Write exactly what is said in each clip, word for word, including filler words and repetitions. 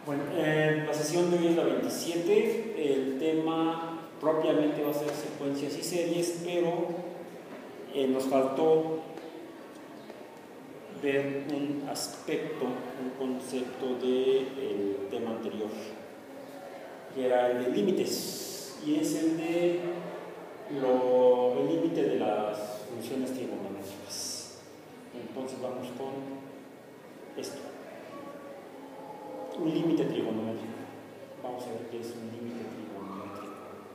Bueno, eh, la sesión de hoy es la veintisiete. El tema propiamente va a ser secuencias y series, pero eh, nos faltó ver un aspecto, un concepto del tema anterior, que era el de límites, y es el de lo, el límite de las funciones trigonométricas. Entonces vamos con esto. Un límite trigonométrico. Vamos a ver qué es un límite trigonométrico.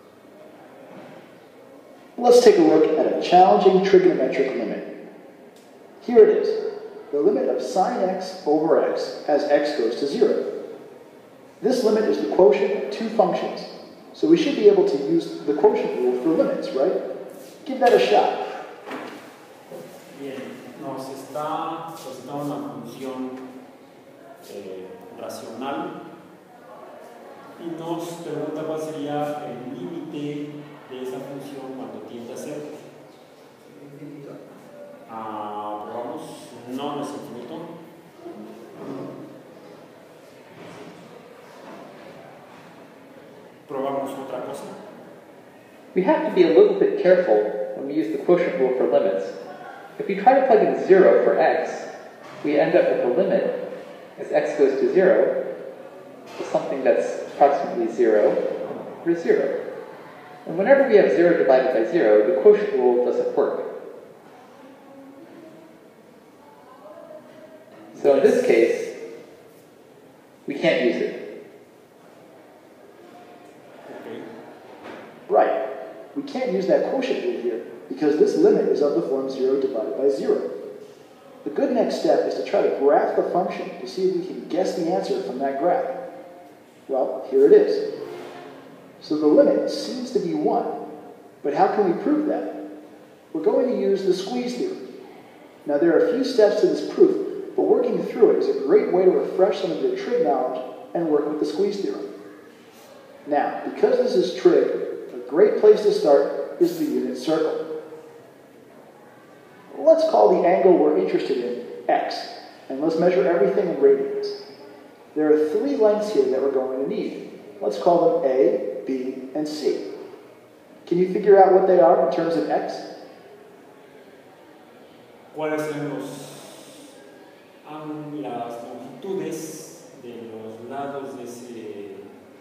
Let's take a look at a challenging trigonometric limit. Here it is, the limit of sine x over x as x goes to zero. This limit is the quotient of two functions, so we should be able to use the quotient rule for limits, right? Give that a shot. Bien, nos está, nos está una función eh, racional y nos pregunta cuál sería el límite de esa función cuando tiende a ser infinito. Ah, probamos, no, no es infinito. Probamos otra cosa. We have to be a little bit careful when we use the quotient rule for limits. If we try to plug in zero for x, we end up with a limit as x goes to zero to something that's approximately zero over zero. And whenever we have zero divided by zero, the quotient rule doesn't work. So in this case, we can't use it. Okay. Right. We can't use that quotient rule here because this limit is of the form zero divided by zero. The good next step is to try to graph the function to see if we can guess the answer from that graph. Well, here it is. So the limit seems to be one, but how can we prove that? We're going to use the squeeze theorem. Now there are a few steps to this proof, but working through it is a great way to refresh some of your trig knowledge and work with the squeeze theorem. Now, because this is trig, a great place to start is the unit circle. Let's call the angle we're interested in x, and let's measure everything in radians. There are three lengths here that we're going to need. Let's call them A, B, and C. Can you figure out what they are in terms of x? ¿Cuáles son los, um, las longitudes de los lados de, ese,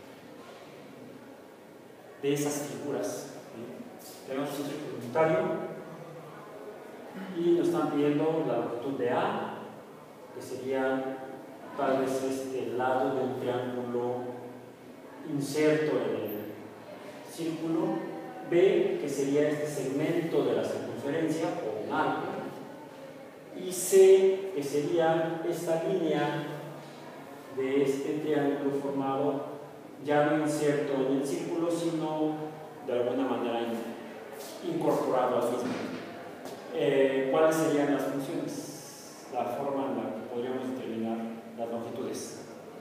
de esas figuras? ¿Sí? Tenemos un círculo unitario y nos están pidiendo la longitud de A, que sería tal vez este lado de un triángulo inserto en el círculo, B, que sería este segmento de la circunferencia o un arco, y C, que sería esta línea de este triángulo formado ya no inserto en el círculo, sino de alguna manera incorporado al mismo. Eh, ¿Cuáles serían las funciones? La forma en la que podríamos determinar las longitudes.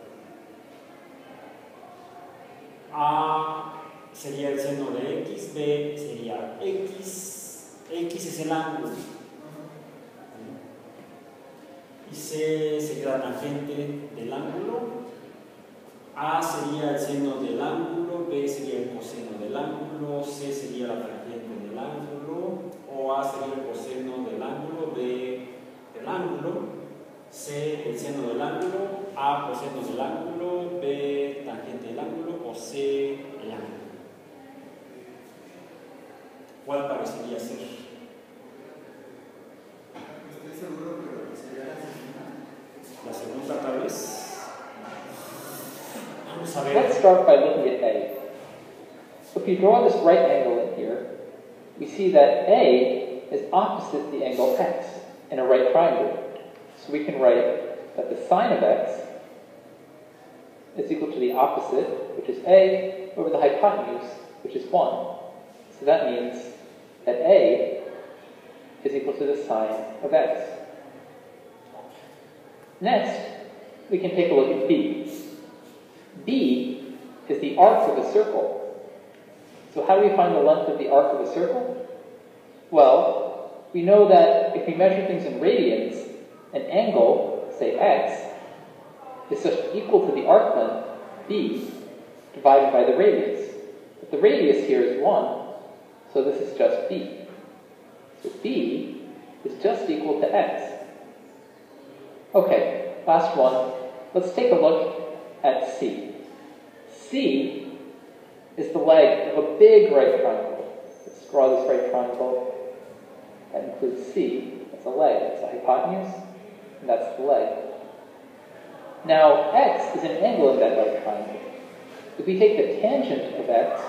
A sería el seno de X, B sería X, X es el ángulo, y C sería la tangente del ángulo, A sería el seno del ángulo, B sería el coseno del ángulo, C sería la tangente del ángulo, o A sería el coseno del ángulo, B del ángulo, C el seno del ángulo, A coseno del ángulo, B tangente del ángulo o C el ángulo. ¿Cuál parecería ser? Estoy seguro que sería La segunda tal vez. Vamos a ver. Let's start by looking at A. If we draw this right angle in here, we see that A is opposite the angle x in a right triangle. So we can write that the sine of x is equal to the opposite, which is A, over the hypotenuse, which is one. So that means that A is equal to the sine of x. Next, we can take a look at B. B is the arc of a circle. So how do we find the length of the arc of a circle? Well, we know that if we measure things in radians, an angle, say x, is just equal to the arc length, b, divided by the radius. But the radius here is one, so this is just b. So b is just equal to x. Okay, last one. Let's take a look at C. C is the leg of a big right triangle. Let's draw this right triangle. That includes C. That's a leg. That's a hypotenuse, and that's the leg. Now, x is an angle in that right triangle. If we take the tangent of x,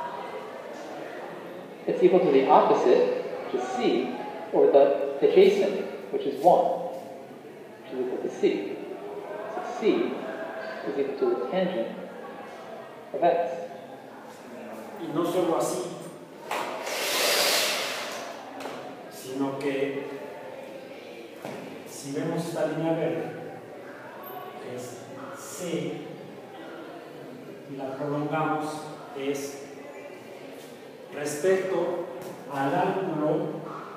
it's equal to the opposite, which is C, or the adjacent, which is one, which is equal to C. So C is equal to the tangent of x. Y no solo así, sino que si vemos esta línea verde, que es C, y la prolongamos, es respecto al ángulo,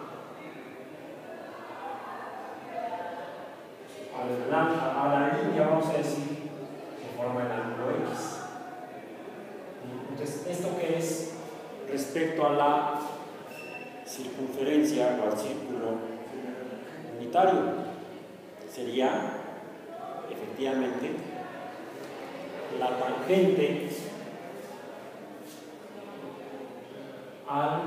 a la, a la línea, vamos a decir, que forma el ángulo X. Entonces, ¿esto qué es respecto a la circunferencia o al círculo unitario? Sería, efectivamente, la tangente al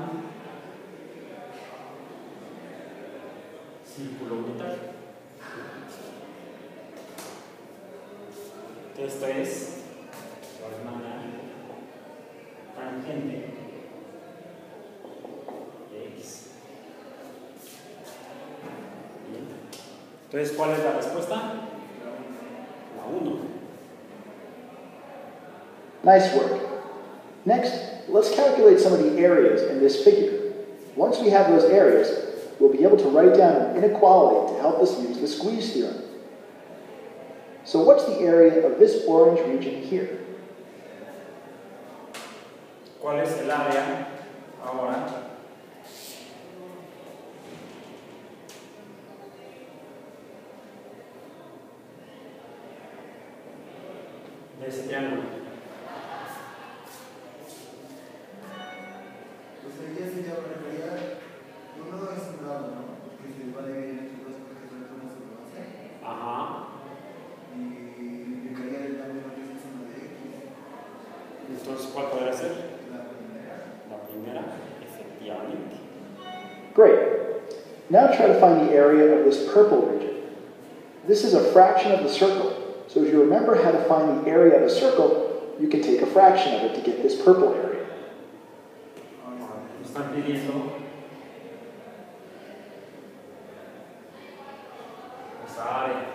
círculo unitario. Esto es, de alguna manera, tangente de X. Bien. Entonces, ¿cuál es la respuesta? La uno. Nice work. Next, let's calculate some of the areas in this figure. Once we have those areas, we'll be able to write down an inequality to help us use the squeeze theorem. So what's the area of this orange region here? ¿Cuál es el área ahora de ese triángulo? Pues ahí ya sería una realidad. Uno es un lado, ¿no? Que se va a dividir entre dos porque son una subordinación. Ajá. Y implicaría el tamaño que es uno de X. Entonces, ¿cuál podría ser? La primera. La primera, efectivamente. Great. Now try to find the area of this purple region. This is a fraction of the circle. So if you remember how to find the area of a circle, you can take a fraction of it to get this purple area. Nos están pidiendo esa área.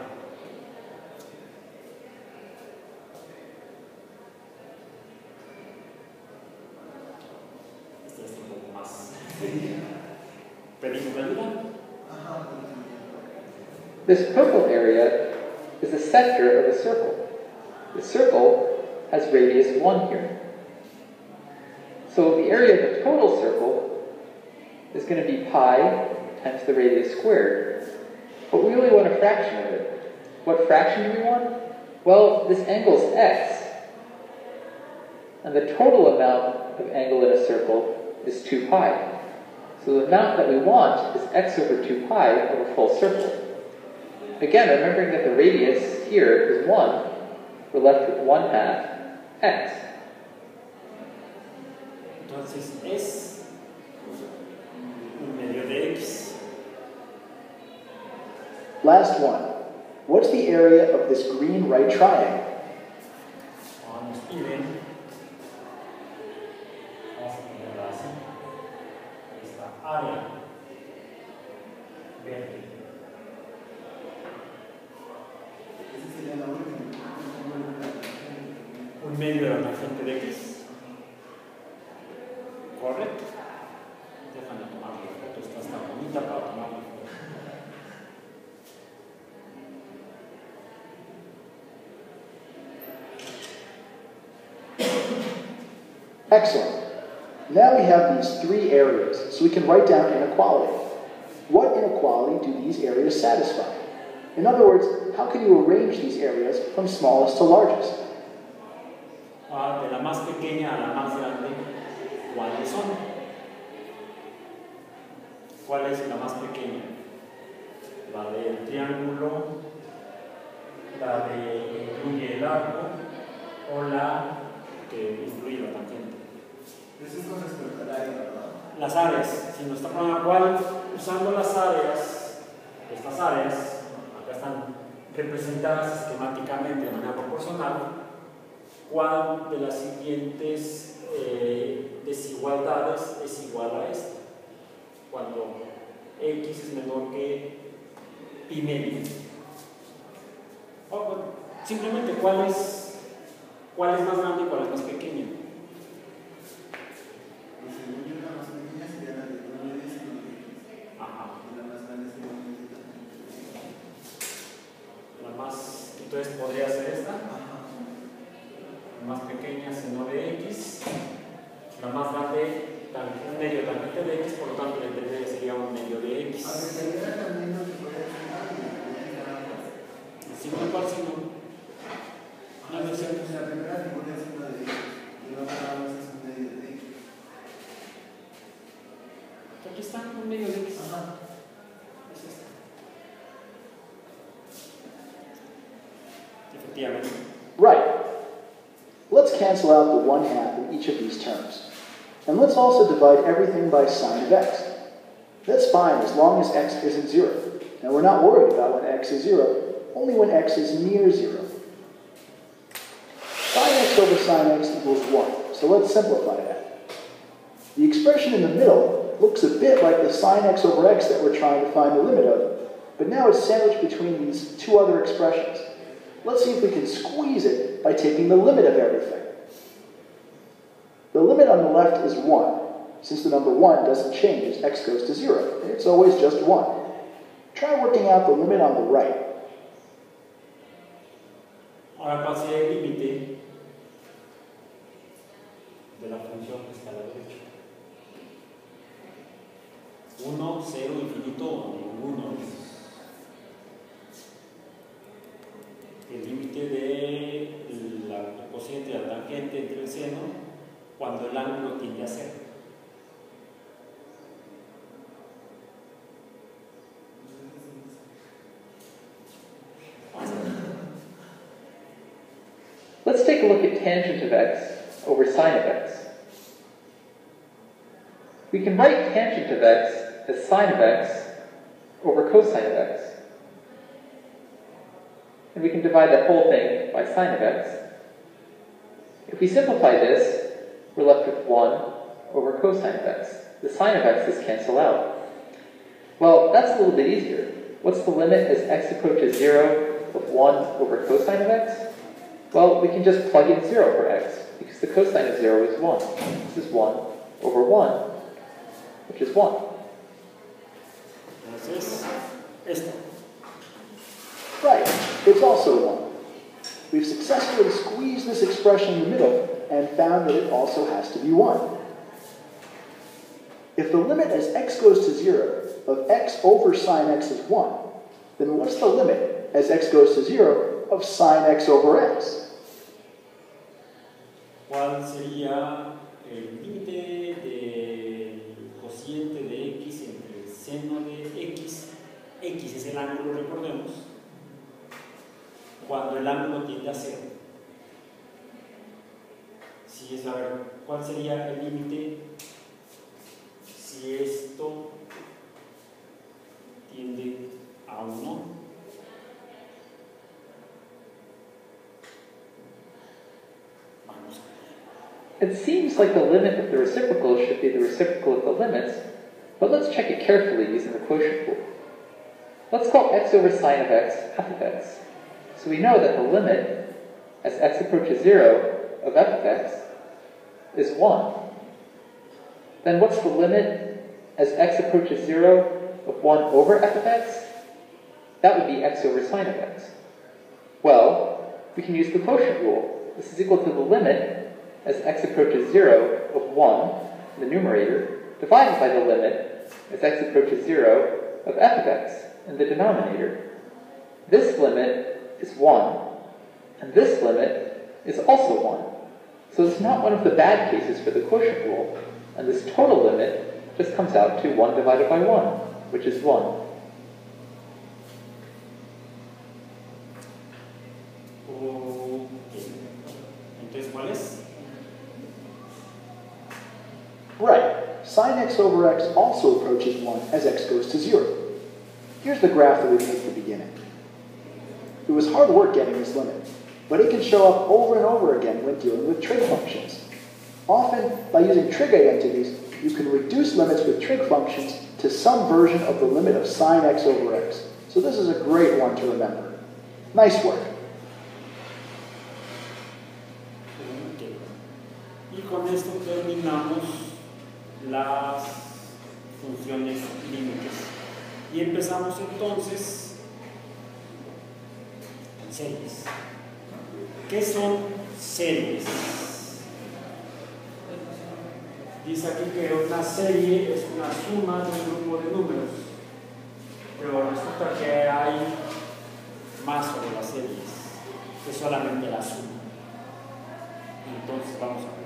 Este es un poco más. ¿Pedimos ayuda? Ajá. This purple area is the center of a circle. The circle has radius one here. So the area of the total circle is going to be pi times the radius squared. But we really want a fraction of it. What fraction do we want? Well, this angle is x. And the total amount of angle in a circle is two pi. So the amount that we want is x over two pi of a full circle. Again, remembering that the radius here is one, we're left with one half x. Entonces es un medio de X. Last one. What's the area of this green right triangle? Ahora nos piden, vamos a ponerla así, esta área verde. Esa sería la última. Un medio de la tangente de X. Correcto. Déjame tomar la foto, esta está bonita para tomar la foto. Excellent. Now we have these three areas, so we can write down inequality. What inequality do these areas satisfy? In other words, how can you arrange these areas from smallest to largest? Ah, de la más pequeña a la más grande, ¿cuáles son? ¿Cuál es la más pequeña? La del triángulo, la de incluye el arco o la que incluye la tangente. Eso es con respecto al área, ¿verdad? Las áreas, si nos está preguntando cuál, usando las áreas, estas áreas, acá están representadas esquemáticamente de manera proporcional, cuál de las siguientes eh, desigualdades es igual a esta, cuando x es menor que pi medio. O, bueno, simplemente cuál es, cuál es más grande y cuál es más pequeña. Y según yo, la más pequeña sería la de uno y diez y uno y diez. Ajá. Y la más grande sería uno y diez. La más, entonces podría ser esta. Ajá. La más pequeña seno de x, la más grande un medio tangente de x, por lo tanto la intermedia sería un medio de x. A ver, la idea también no se puede hacer algo. Sí, ¿cuál signo? Ah, no es cierto, la primera figura es una de x y la otra es un medio de x. Aquí está, un medio de x. Ajá. Es esta. Efectivamente. Right. Let's cancel out the one half in each of these terms. And let's also divide everything by sine of x. That's fine as long as x isn't zero. Now we're not worried about when x is zero, only when x is near zero. Sine x over sine x equals one, so let's simplify that. The expression in the middle looks a bit like the sine x over x that we're trying to find the limit of, but now it's sandwiched between these two other expressions. Let's see if we can squeeze it by taking the limit of everything. The limit on the left is one, since the number one doesn't change as x goes to zero. It's always just one. Try working out the limit on the right. Ahora pase el límite de la función que está a la derecha. uno, cero, infinito o ninguno. El límite de la cociente de la tangente entre el seno cuando el ángulo tiende a cero. Let's take a look at tangent of x over sine of x. We can write tangent of x as sine of x over cosine of x. And we can divide that whole thing by sine of x. If we simplify this, we're left with one over cosine of x. The sine of x's cancel out. Well, that's a little bit easier. What's the limit as x approaches zero of one over cosine of x? Well, we can just plug in zero for x, because the cosine of zero is one. This is one over one, which is one. Entonces, esto. Right, it's also one. We've successfully squeezed this expression in the middle and found that it also has to be one. If the limit as x goes to zero of x over sine x is one, then what's the limit as x goes to zero of sine x over x? ¿Cuál sería el límite del cociente de x entre el seno de x? X es el ángulo, recordemos, cuando el ángulo tiende a cero. Si es, a ver, ¿cuál sería el límite si esto tiende a uno? It seems like the limit of the reciprocal should be the reciprocal of the limits, but let's check it carefully using the quotient rule. Let's call x over sine of x f of x. So we know that the limit as x approaches zero of f of x is one. Then what's the limit as x approaches zero of one over f of x? That would be x over sine of x. Well, we can use the quotient rule. This is equal to the limit as x approaches zero of one, in the numerator, divided by the limit as x approaches zero of f of x in the denominator. this limit is one, and this limit is also one. So it's not one of the bad cases for the quotient rule, and this total limit just comes out to one divided by one, which is one. Okay. Entonces, ¿cuál es? Right. Sine x over x also approaches one as x goes to zero. Here's the graph that we made at the beginning. It was hard work getting this limit, but it can show up over and over again when dealing with trig functions. Often, by using trig identities, you can reduce limits with trig functions to some version of the limit of sine x over x. So this is a great one to remember. Nice work. Okay. Y con esto terminamos las funciones límites. Y empezamos entonces con series. ¿Qué son series? Dice aquí que una serie es una suma de un grupo de números, pero resulta que hay más sobre las series que solamente la suma. Entonces vamos a ver.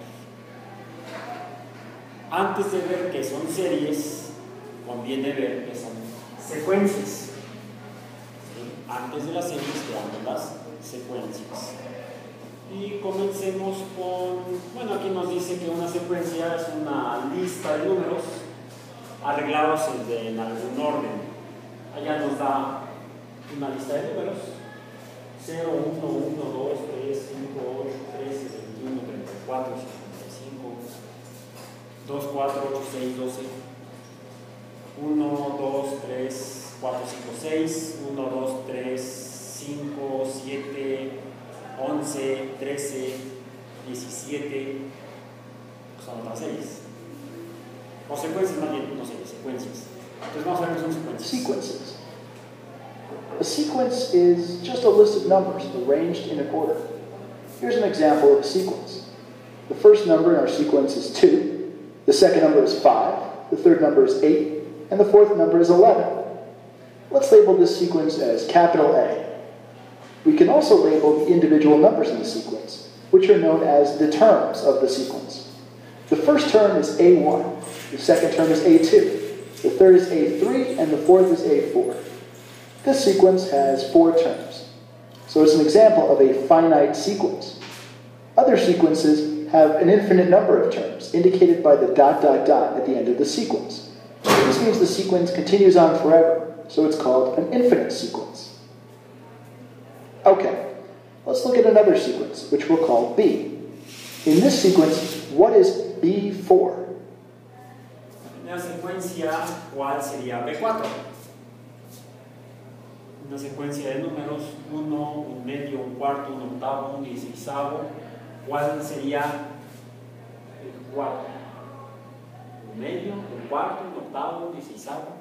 Antes de ver qué son series, conviene ver qué son secuencias. ¿Sí? Antes de las series veamos las secuencias. Y comencemos con, bueno, aquí nos dice que una secuencia es una lista de números arreglados en, de, en algún orden. Allá nos da una lista de números: cero, uno, uno, dos, tres, cinco, ocho, trece, veintiuno, treinta y cuatro, cincuenta y cinco, dos, cuatro, ocho, seis, doce, uno, dos, tres, cuatro, cinco, seis, uno, dos, tres, cinco, siete, once, trece, diecisiete, son otras series. O secuencias, más bien, no sé, secuencias. Entonces vamos a ver qué son secuencias. Sequences. A sequence is just a list of numbers arranged in an order. Here's an example of a sequence. The first number in our sequence is two, the second number is five, the third number is eight, and the fourth number is eleven. Let's label this sequence as capital A. We can also label the individual numbers in the sequence, which are known as the terms of the sequence. The first term is A one, the second term is A two, the third is A three, and the fourth is A four. This sequence has four terms, so it's an example of a finite sequence. Other sequences have an infinite number of terms, indicated by the dot dot dot at the end of the sequence. This means the sequence continues on forever, so it's called an infinite sequence. Okay, let's look at another sequence, which we'll call B. In this sequence, what is B four? Una secuencia, ¿cuál sería B cuatro? Una secuencia de números, uno, un medio, un cuarto, un octavo, un dieciséisavo. ¿Cuál sería el cuatro? Un medio, un cuarto, un octavo, un dieciséisavo.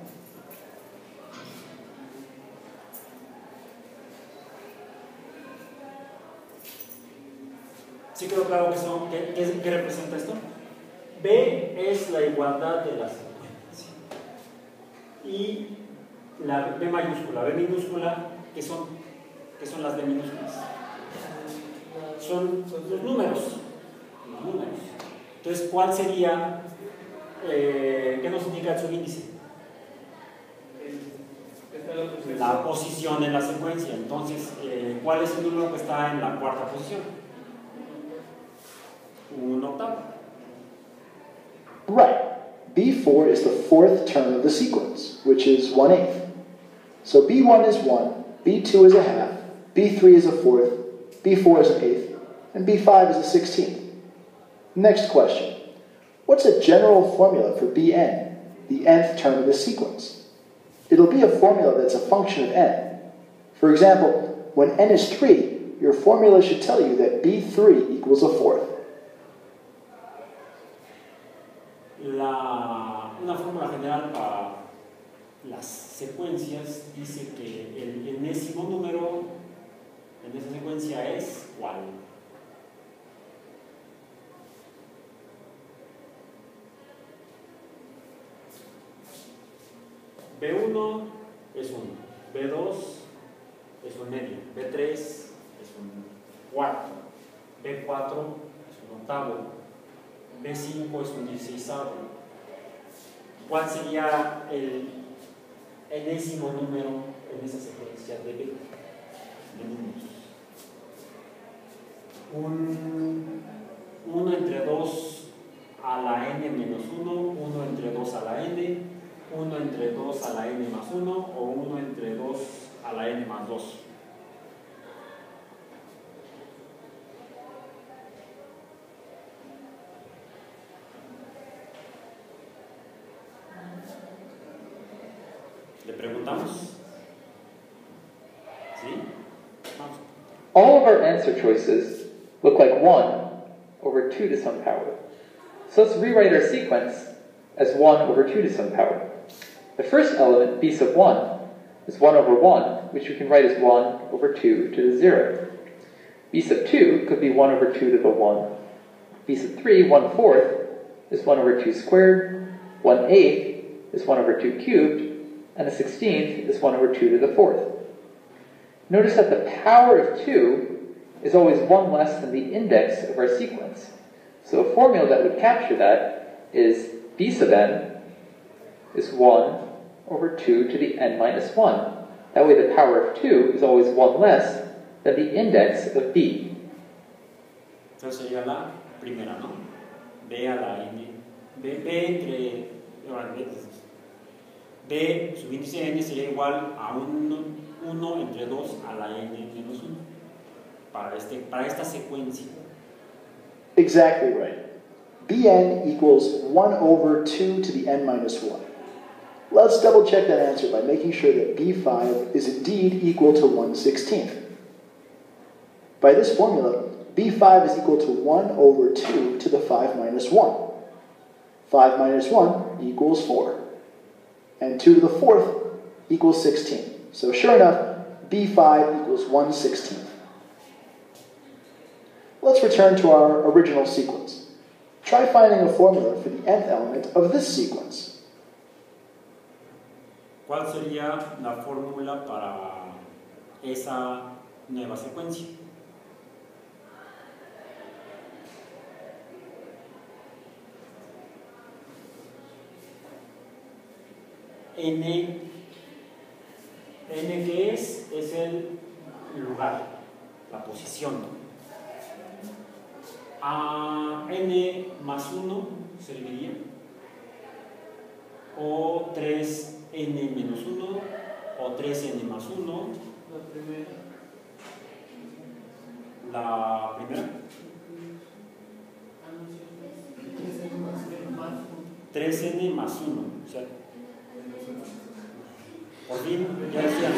¿Sí quedó claro que son, qué, qué, qué representa esto? B es la igualdad de las secuencias. Y la B mayúscula, B minúscula, ¿qué son? ¿Qué son las B minúsculas? Son los números. Los números. Entonces, ¿cuál sería, eh, qué nos indica el subíndice? La posición en la secuencia. Entonces, eh, ¿cuál es el número que está en la cuarta posición? Un octavo. Right. B four is the fourth term of the sequence, which is one eighth. So B one is one, B two is a half, B three is a fourth, B four is an eighth, and B five is a sixteenth. Next question. What's a general formula for Bn, the nth term of the sequence? It'll be a formula that's a function of n. For example, when n is three, your formula should tell you that B three equals a fourth. La, una fórmula general para las secuencias dice que el enésimo número en esa secuencia es ¿cuál? B uno es uno, B dos es un medio, B tres es un cuarto, B cuatro es un octavo, B cinco es un dieciseisavo. ¿Cuál sería el enésimo número en esa secuencia de B? De números. Un uno entre dos a la n menos uno, uno entre dos a la n, uno entre dos a la n más uno o uno entre dos a la n más dos. ¿Le preguntamos? ¿Sí? Vamos. All of our answer choices look like one over two to some power. So let's rewrite our sequence as one over two to some power. The first element, b sub one, is one over one, which we can write as one over two to the zero. b sub two could be one over two to the one. b sub three, one fourth, is one over two squared. one eighth is one over two cubed. And a sixteenth is one over two to the fourth. Notice that the power of two is always one less than the index of our sequence. So a formula that would capture that is b sub n is one over two to the n minus one. That way the power of two is always one less than the index of b. Entonces sería la primera, ¿no? B a la n. B, B entre... B, su índice n sería igual a uno entre dos a la n menos uno. Para, este, para esta secuencia. Exactly right. Bn equals one over two to the n minus one. Let's double check that answer by making sure that b five is indeed equal to one sixteenth. By this formula, b five is equal to one over two to the five minus one. five minus one equals four. And two to the fourth equals sixteen. So sure enough, b five equals one sixteenth. Let's return to our original sequence. Try finding a formula for the nth element of this sequence. ¿Cuál sería la fórmula para esa nueva secuencia? N, N que es, es el lugar, la posición. A N más uno serviría, o tres N menos uno, o tres N más uno. La primera. La primera. tres N más uno, ¿cierto? Por fin, ya decían,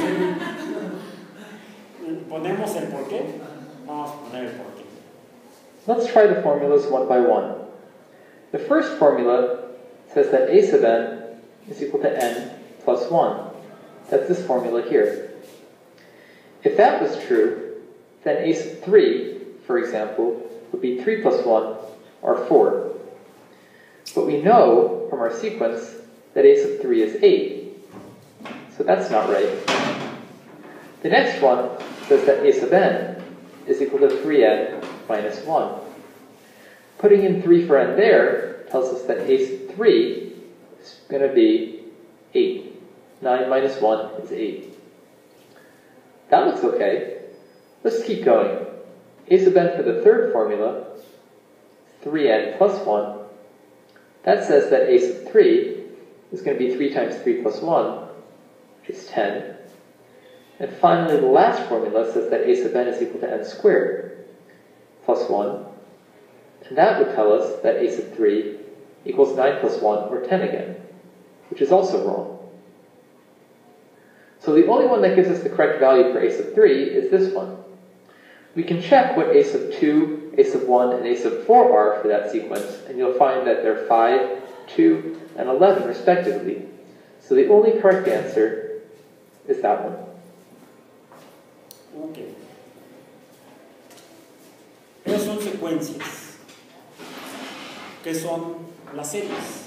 ¿ponemos el por qué? Vamos a poner el por qué. Let's try the formulas one by one. The first formula says that a sub n is equal to n plus one. That's this formula here. If that was true, then a sub three, for example, would be three plus one, or four. But we know from our sequence that a sub three is eight. So that's not right. The next one says that a sub n is equal to three n minus one. Putting in three for n there tells us that a sub three is going to be eight. nine minus one is eight. That looks okay. Let's keep going. A sub n for the third formula, three n plus one. That says that a sub three is going to be three times three plus one, which is ten. And finally, the last formula says that a sub n is equal to n squared plus one. And that would tell us that a sub three equals nine plus one, or ten again, which is also wrong. So the only one that gives us the correct value for a sub three is this one. We can check what a sub two, a sub one, and a sub four are for that sequence, and you'll find that they're five, two, and eleven respectively. So the only correct answer is that one. Ok. ¿Qué son secuencias? ¿Qué son las series?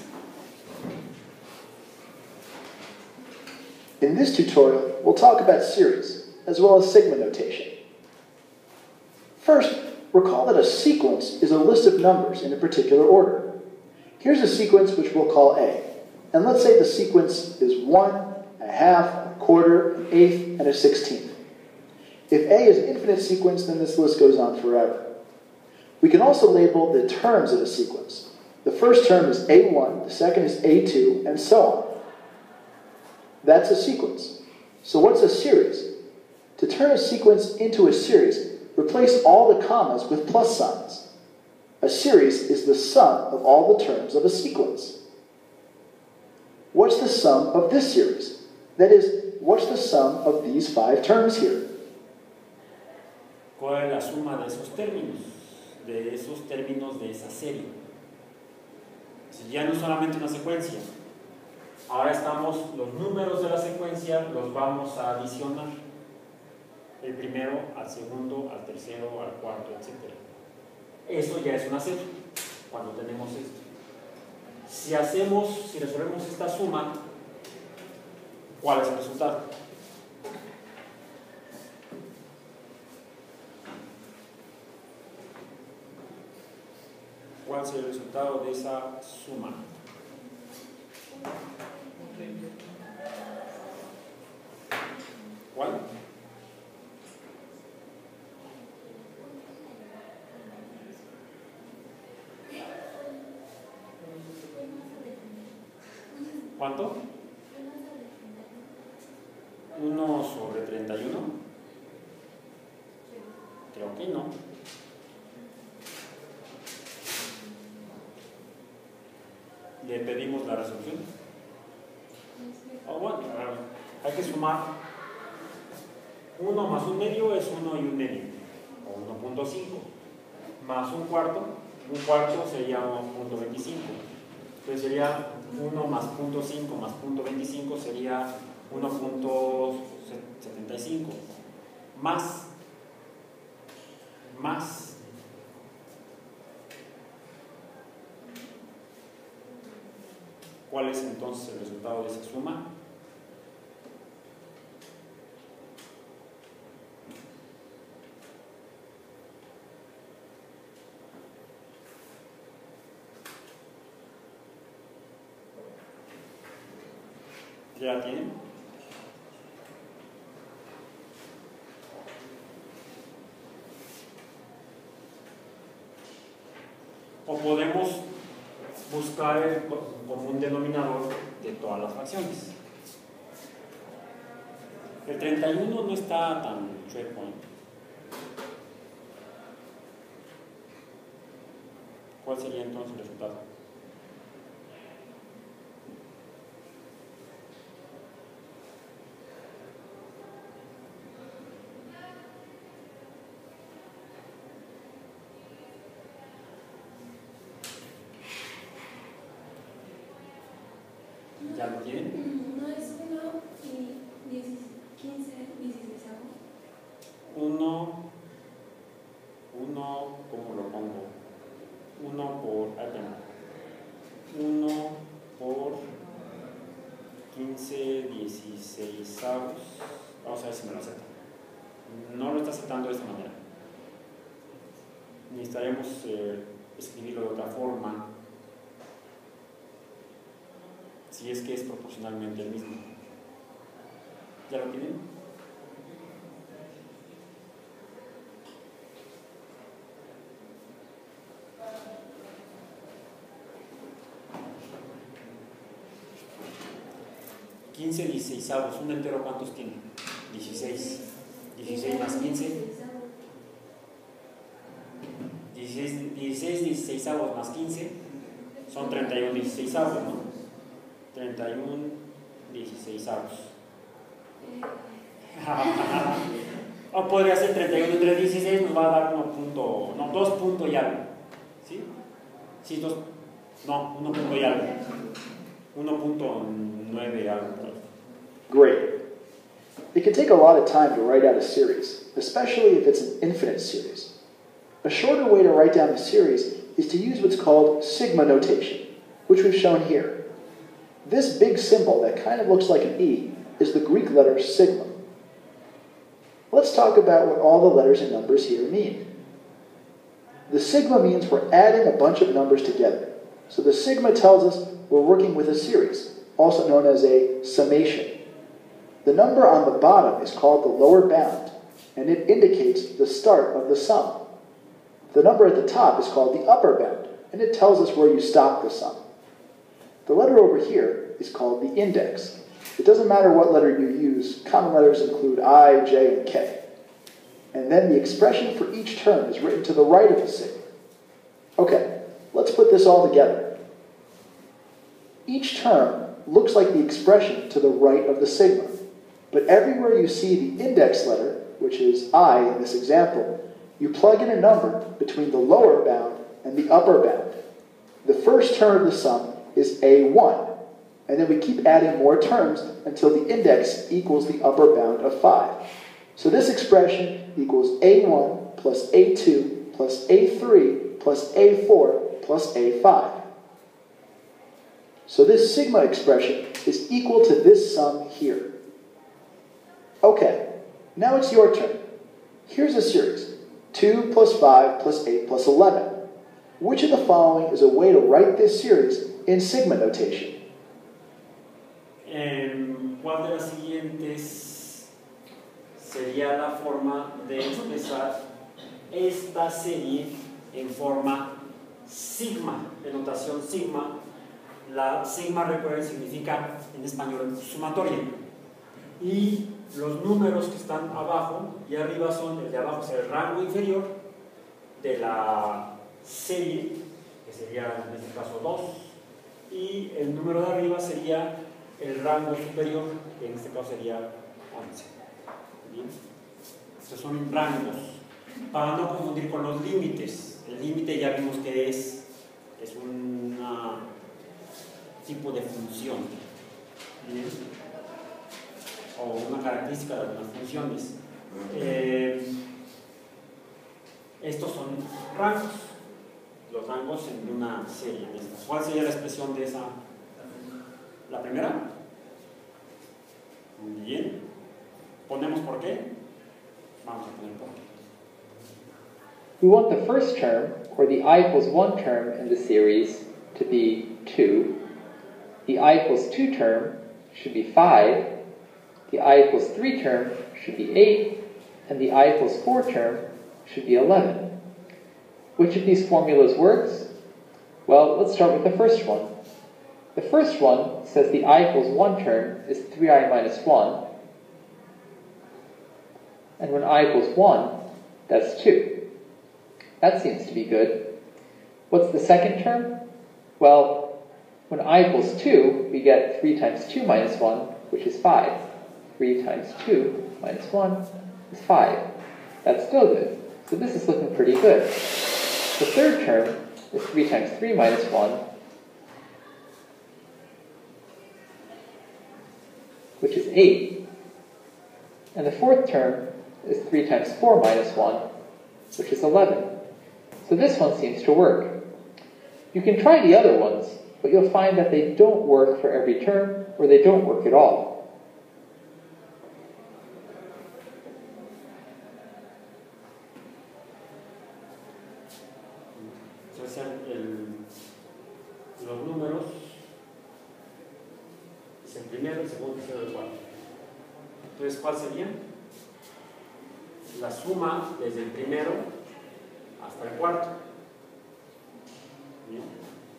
In this tutorial, we'll talk about series. as well as sigma notation. First, recall that a sequence is a list of numbers in a particular order. Here's a sequence which we'll call A. And let's say the sequence is one, a half, a quarter, an eighth, and a sixteenth. If A is an infinite sequence, then this list goes on forever. We can also label the terms of a sequence. The first term is A one, the second is A two, and so on. That's a sequence. So what's a series? To turn a sequence into a series, replace all the commas with plus signs. A series is the sum of all the terms of a sequence. What's the sum of this series? That is, what's the sum of these five terms here? ¿Cuál es la suma de esos términos? De esos términos de esa serie. Si ya no es solamente una secuencia, ahora estamos, los números de la secuencia los vamos a adicionar. El primero al segundo, al tercero, al cuarto, etcétera. Eso ya es una serie, cuando tenemos esto. Si hacemos, si resolvemos esta suma, ¿cuál es el resultado? ¿Cuál es el resultado de esa suma? ¿Cuál? ¿Cuánto? uno sobre treinta y uno. Creo que no. Le pedimos la resolución. Oh, bueno, hay que sumar. uno más un medio es uno y un medio, o uno punto cinco. Más un cuarto, un cuarto sería uno punto veinticinco. Entonces sería uno más punto cinco más punto veinticinco sería uno punto setenta y cinco. Más, más. ¿Cuál es entonces el resultado de esa suma? ¿Ya la tienen? O podemos buscar el común denominador de todas las fracciones. El treinta y uno no está tan chueco, ¿eh? ¿Cuál sería entonces el resultado? ¿Ya lo tienen? No es uno y quince, dieciséis. uno, uno, ¿cómo lo pongo? uno por, ahí uno por quince, dieciséis avos. Vamos a ver si me lo acepta. No lo está aceptando de esta manera. Necesitaremos eh, escribirlo de otra forma, si es que es proporcionalmente el mismo. ¿Ya lo tienen? quince dieciseisavos, un entero, ¿cuántos tiene? dieciséis. dieciséis más quince. dieciséis, dieciséis dieciseisavos más quince son treinta y uno dieciseisavos, ¿no? treinta y uno dieciseisavos. O podría ser treinta y uno entre dieciséis, nos va a dar uno punto, no, dos puntos y algo. ¿Sí? Sí, dos, no, uno punto y algo. uno punto nueve algo. Great. It can take a lot of time to write out a series, especially if it's an infinite series. A shorter way to write down the series is to use what's called sigma notation, which we've shown here. This big symbol that kind of looks like an E is the Greek letter sigma. let's talk about what all the letters and numbers here mean. The sigma means we're adding a bunch of numbers together. So the sigma tells us we're working with a series, also known as a summation. The number on the bottom is called the lower bound, and it indicates the start of the sum. The number at the top is called the upper bound, and it tells us where you stop the sum. The letter over here is called the index. It doesn't matter what letter you use. Common letters include I, J, and K. And then the expression for each term is written to the right of the sigma. Okay, let's put this all together. Each term looks like the expression to the right of the sigma, but everywhere you see the index letter, which is I in this example, you plug in a number between the lower bound and the upper bound. The first term of the sum is A one, and then we keep adding more terms until the index equals the upper bound of five. So this expression equals A one plus A two plus A three plus A four plus A five. So this sigma expression is equal to this sum here. Okay, now it's your turn. Here's a series, two plus five plus eight plus eleven. Which of the following is a way to write this series in sigma notation? ¿Cuál de las siguientes sería la forma de expresar esta serie en forma sigma, de notación sigma? La sigma, recuerden, significa en español sumatoria. Y los números que están abajo y arriba son, el de abajo es el rango inferior de la serie, que sería en este caso dos, y el número de arriba sería el rango superior, que en este caso sería once. ¿Bien? Estos son rangos, para no confundir con los límites. El límite ya vimos que es, es un tipo de función. ¿Bien? O una característica de algunas funciones. Eh, estos son rangos, los rangos en una serie. ¿Cuál sería la expresión de esa? ¿La primera? Muy bien. ¿Ponemos por qué? Vamos a poner por qué. We want the first term, or the I equals one term in the series, to be two. The I equals two term should be five. The I equals three term should be eight. And the I equals four term should be eleven. Which of these formulas works? Well, let's start with the first one. The first one says the I equals one term is three i minus one. And when I equals one, that's two. That seems to be good. What's the second term? Well, when I equals two, we get three times two minus one, which is five. three times two minus one is five. That's still good. So this is looking pretty good. The third term is three times three minus one, which is eight. And the fourth term is three times four minus one, which is eleven. So this one seems to work. You can try the other ones, but you'll find that they don't work for every term, or they don't work at all. Entonces, el, los números es el primero, el segundo, el tercero y el cuarto. Entonces, ¿cuál sería? La suma desde el primero hasta el cuarto. Bien.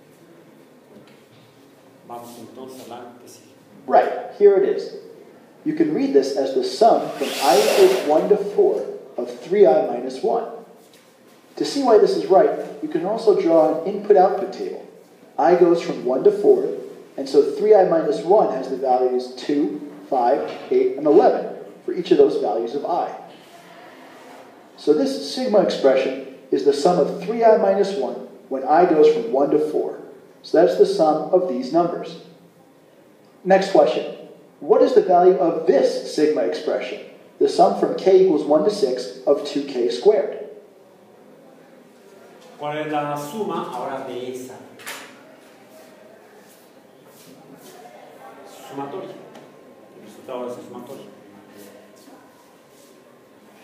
Vamos entonces a la que sigue. Right, here it is. You can read this as the sum from I equals one to four of three i minus one. To see why this is right, you can also draw an input-output table. I goes from one to four, and so three i minus one has the values two, five, eight, and eleven for each of those values of I. So this sigma expression is the sum of three i minus one when I goes from one to four. So that's the sum of these numbers. Next question. What is the value of this sigma expression? The sum from k equals one to six of two k squared. ¿Cuál es la suma ahora de esa? Sumatoria. El resultado es sumatoria.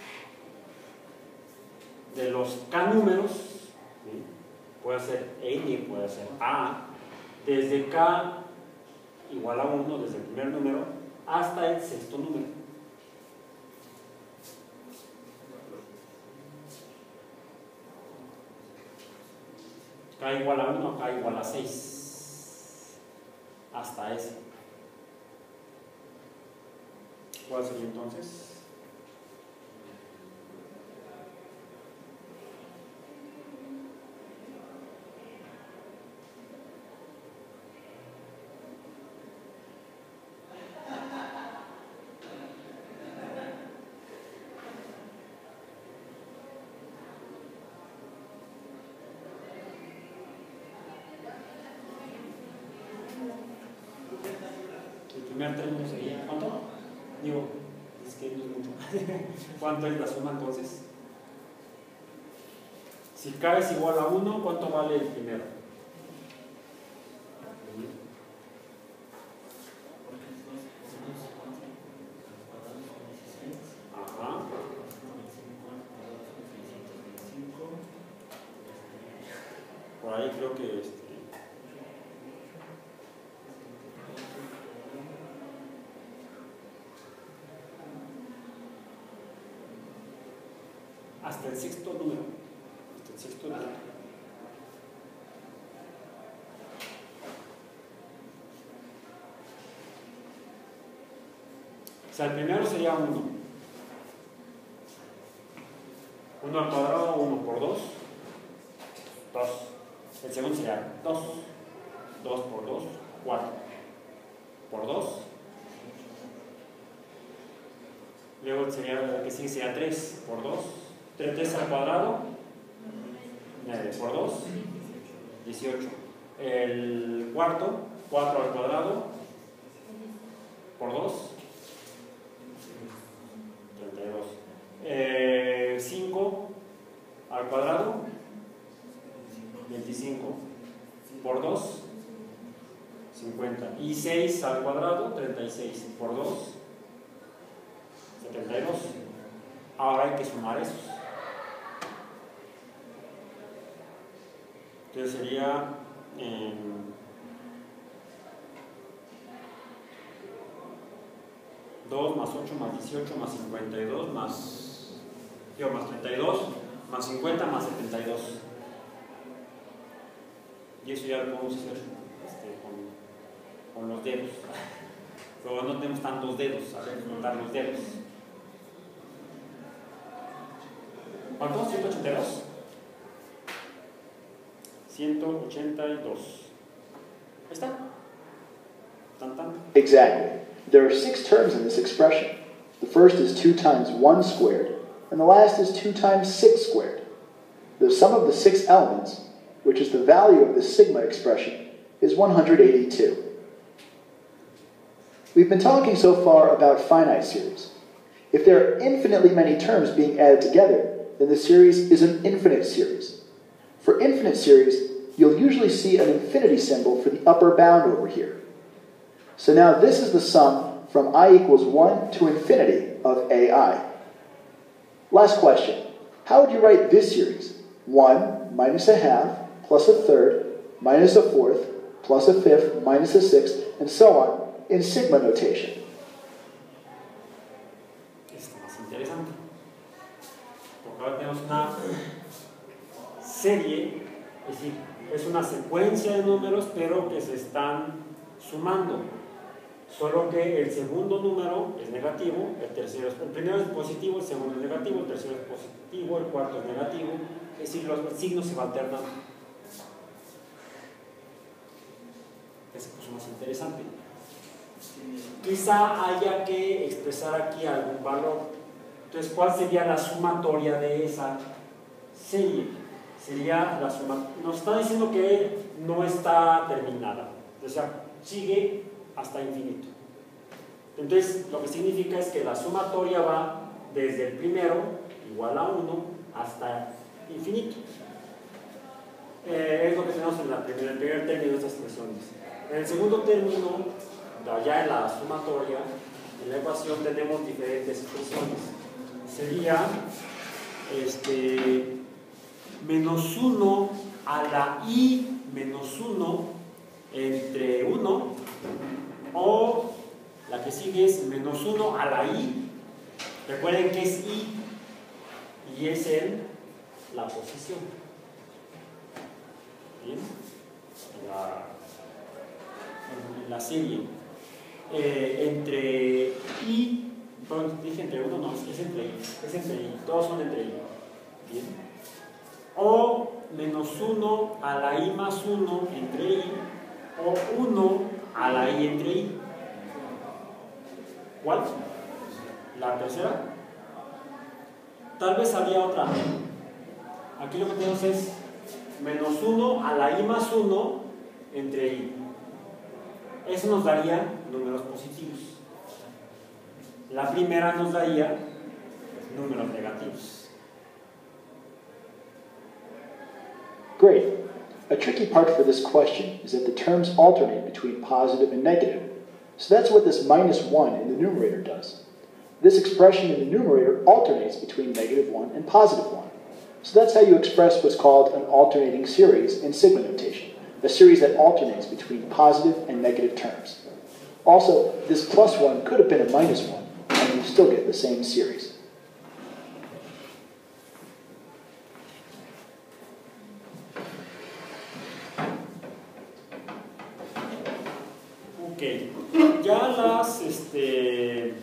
desde los K números, ¿sí? Puede ser N, puede ser A, desde K igual a uno, desde el primer número, hasta el sexto número. K igual a uno, K igual a seis, hasta ese. ¿Cuál sería entonces? El primer término sería, ¿cuánto? Digo, es que no es mucho. ¿Cuánto es la suma entonces? Si K es igual a uno, ¿cuánto vale el primero? Ajá. Por ahí creo que este, hasta el sexto número. Hasta el sexto número. O sea, el primero sería uno. uno al cuadrado, uno por dos. dos. El segundo sería dos. dos por dos, cuatro. Por dos. Luego sería, el que sigue sería tres por dos. tres al cuadrado, nueve por dos, dieciocho. El cuarto, cuatro al cuadrado, por dos, treinta y dos. Eh, cinco al cuadrado, veinticinco. Por dos, cincuenta. Y seis al cuadrado, treinta y seis. Por dos, setenta y dos. Ahora hay que sumar esos. Entonces sería eh, dos más ocho más dieciocho más cincuenta y dos más, yo, más treinta y dos más cincuenta más setenta y dos. Y eso ya lo podemos hacer este, con, con los dedos. Pero no tenemos tantos dedos, a ver, contar los dedos. ¿Cuántos? ¿ciento ochenta y dos? ciento ochenta y dos. Ahí está. Tan, tan. Exactly. There are six terms in this expression. The first is two times one squared, and the last is two times six squared. The sum of the six elements, which is the value of the sigma expression, is one hundred eighty-two. We've been talking so far about finite series. If there are infinitely many terms being added together, then the series is an infinite series. For infinite series, you'll usually see an infinity symbol for the upper bound over here. So now this is the sum from I equals one to infinity of A I. Last question. How would you write this series? one minus a half plus a third minus a fourth plus a fifth minus a sixth, and so on in sigma notation. Esto es más interesante. Porque ahora tenemos una serie, es decir, es una secuencia de números, pero que se están sumando. Solo que el segundo número es negativo, el tercero es, el primero es positivo, el segundo es negativo, el tercero es positivo, el cuarto es negativo. Es decir, los signos se van alternando. Es pues más interesante. Quizá haya que expresar aquí algún valor. Entonces, ¿cuál sería la sumatoria de esa serie? Sería la suma. Nos está diciendo que no está terminada. O sea, sigue hasta infinito. Entonces, lo que significa es que la sumatoria va desde el primero, igual a uno, hasta infinito. Eh, es lo que tenemos en la primera, el primer término de estas expresiones. En el segundo término, ya en la sumatoria, en la ecuación tenemos diferentes expresiones. Sería este, menos uno a la i menos uno entre uno, o la que sigue es menos uno a la i. Recuerden que es i y es en la posición. Bien, la, en la serie eh, entre i, perdón, dije entre uno, no, es entre i, es entre i, todos son entre i. Bien, o menos uno a la i más uno entre i, o uno a la i entre i. ¿Cuál? La tercera. Tal vez había otra. Aquí lo que tenemos es menos uno a la i más uno entre i. Eso nos daría números positivos. La primera nos daría números negativos. Great. A tricky part for this question is that the terms alternate between positive and negative. So that's what this minus one in the numerator does. This expression in the numerator alternates between negative one and positive one. So that's how you express what's called an alternating series in sigma notation, a series that alternates between positive and negative terms. Also, this plus one could have been a minus one, and you still get the same series. Ok, ya las, este,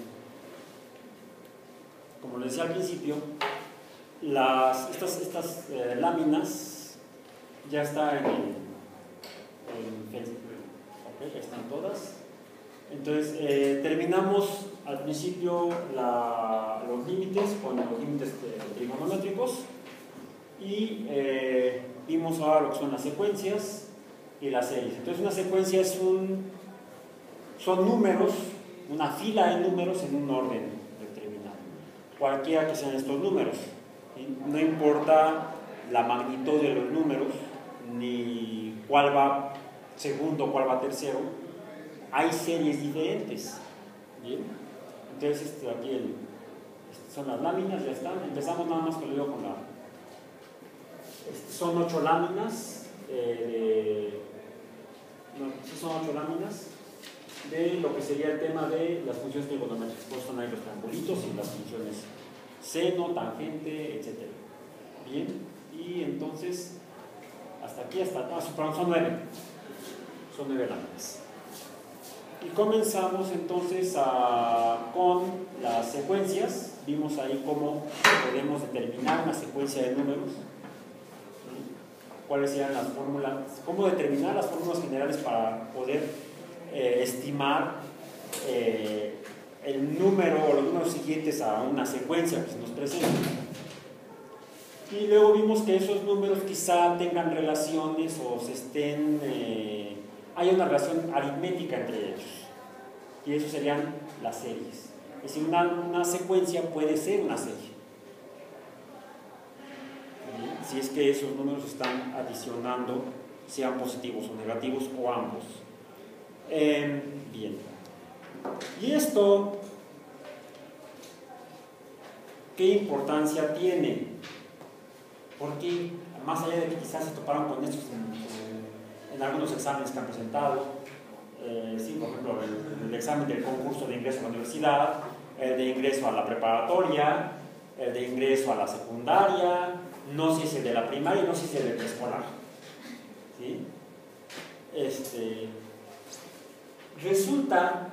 como les decía al principio, las, estas, estas eh, láminas ya están en, en Facebook. Ok, están todas. Entonces, eh, terminamos al principio la, los límites con los límites trigonométricos y eh, vimos ahora lo que son las secuencias y las series. Entonces, una secuencia es un, son números, una fila de números en un orden determinado, cualquiera que sean estos números. No importa la magnitud de los números, ni cuál va segundo, cuál va tercero, hay series diferentes. ¿Bien? Entonces, este, aquí el, este, son las láminas, ya están. Empezamos nada más que lo digo con la. Este, son ocho láminas, eh, de, no, sí son ocho láminas de lo que sería el tema de las funciones trigonométricas. Pues son ahí los triangulitos y las funciones seno, tangente, etcétera. Bien, y entonces hasta aquí, hasta ah, perdón, son nueve, son nueve láminas. Y comenzamos entonces a, con las secuencias. Vimos ahí cómo podemos determinar una secuencia de números, cuáles serían las fórmulas, cómo determinar las fórmulas generales para poder eh, estimar eh, el número o los números siguientes a una secuencia que se nos presenta. Y luego vimos que esos números quizá tengan relaciones o se estén, eh, hay una relación aritmética entre ellos, y eso serían las series. Es decir, una, una secuencia puede ser una serie, ¿sí? Si es que esos números están adicionando, sean positivos o negativos o ambos. Eh, bien, y esto, ¿qué importancia tiene? Porque más allá de que quizás se toparon con estos en, en algunos exámenes que han presentado, eh, sí, por ejemplo, el, el examen del concurso de ingreso a la universidad, el de ingreso a la preparatoria, el de ingreso a la secundaria, no sé si el de la primaria y no sé si el de preescolar, ¿sí? Este, resulta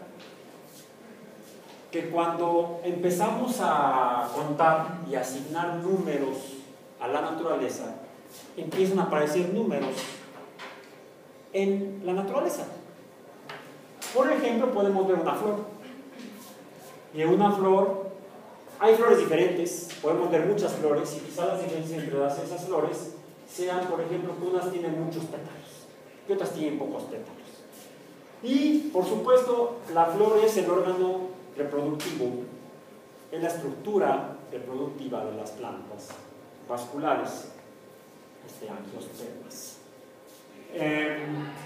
que cuando empezamos a contar y asignar números a la naturaleza, empiezan a aparecer números en la naturaleza. Por ejemplo, podemos ver una flor. Y en una flor hay flores diferentes, podemos ver muchas flores, y quizás las diferencias entre todas esas flores sean, por ejemplo, que unas tienen muchos pétalos y otras tienen pocos pétalos. Y, por supuesto, la flor es el órgano reproductivo, es la estructura reproductiva de las plantas vasculares, este, angiospermas. Eh,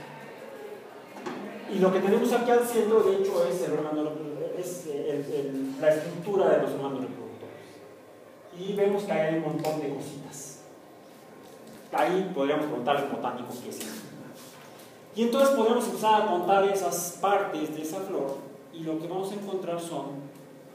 y lo que tenemos aquí al centro, de hecho, es, el órgano, es el, el, la estructura de los órganos reproductores. Y vemos que hay un montón de cositas. ahí podríamos preguntarle como botánico qué es eso. Y entonces podríamos empezar a contar esas partes de esa flor, y lo que vamos a encontrar son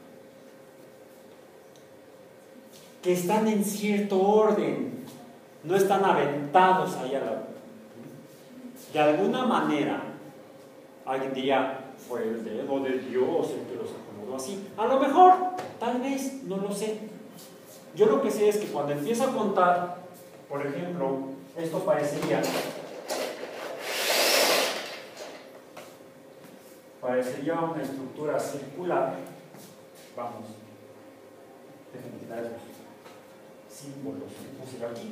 que están en cierto orden, no están aventados ahí a la... De alguna manera, alguien diría, fue el dedo de Dios el que los acomodó así. A lo mejor, tal vez, no lo sé. Yo lo que sé es que cuando empiezo a contar, por ejemplo, esto parecería, parecería una estructura circular. Vamos, déjenme quitar esos símbolos que puse aquí.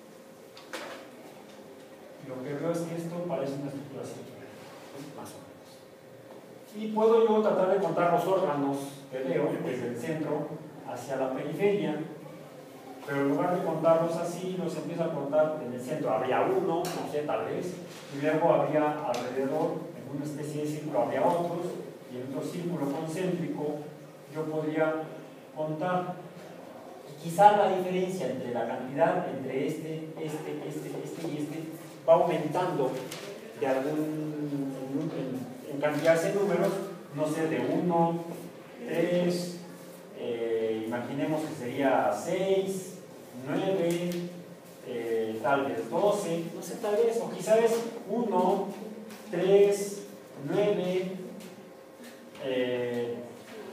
Lo que veo es que esto parece una estructura circular, más o menos. Y puedo yo tratar de contar los órganos que veo desde el centro hacia la periferia, pero en lugar de contarlos así, los empiezo a contar en el centro. Habría uno, no sé, tal vez, y luego habría alrededor, en una especie de círculo, habría otros, y en otro círculo concéntrico yo podría contar. Y quizá la diferencia entre la cantidad entre este, este, este, este y este va aumentando de algún, en, en cantidad de números, no sé, de uno, tres, eh, imaginemos que sería seis, nueve, eh, tal vez doce, no sé, tal vez, o quizás es uno, tres, nueve, eh,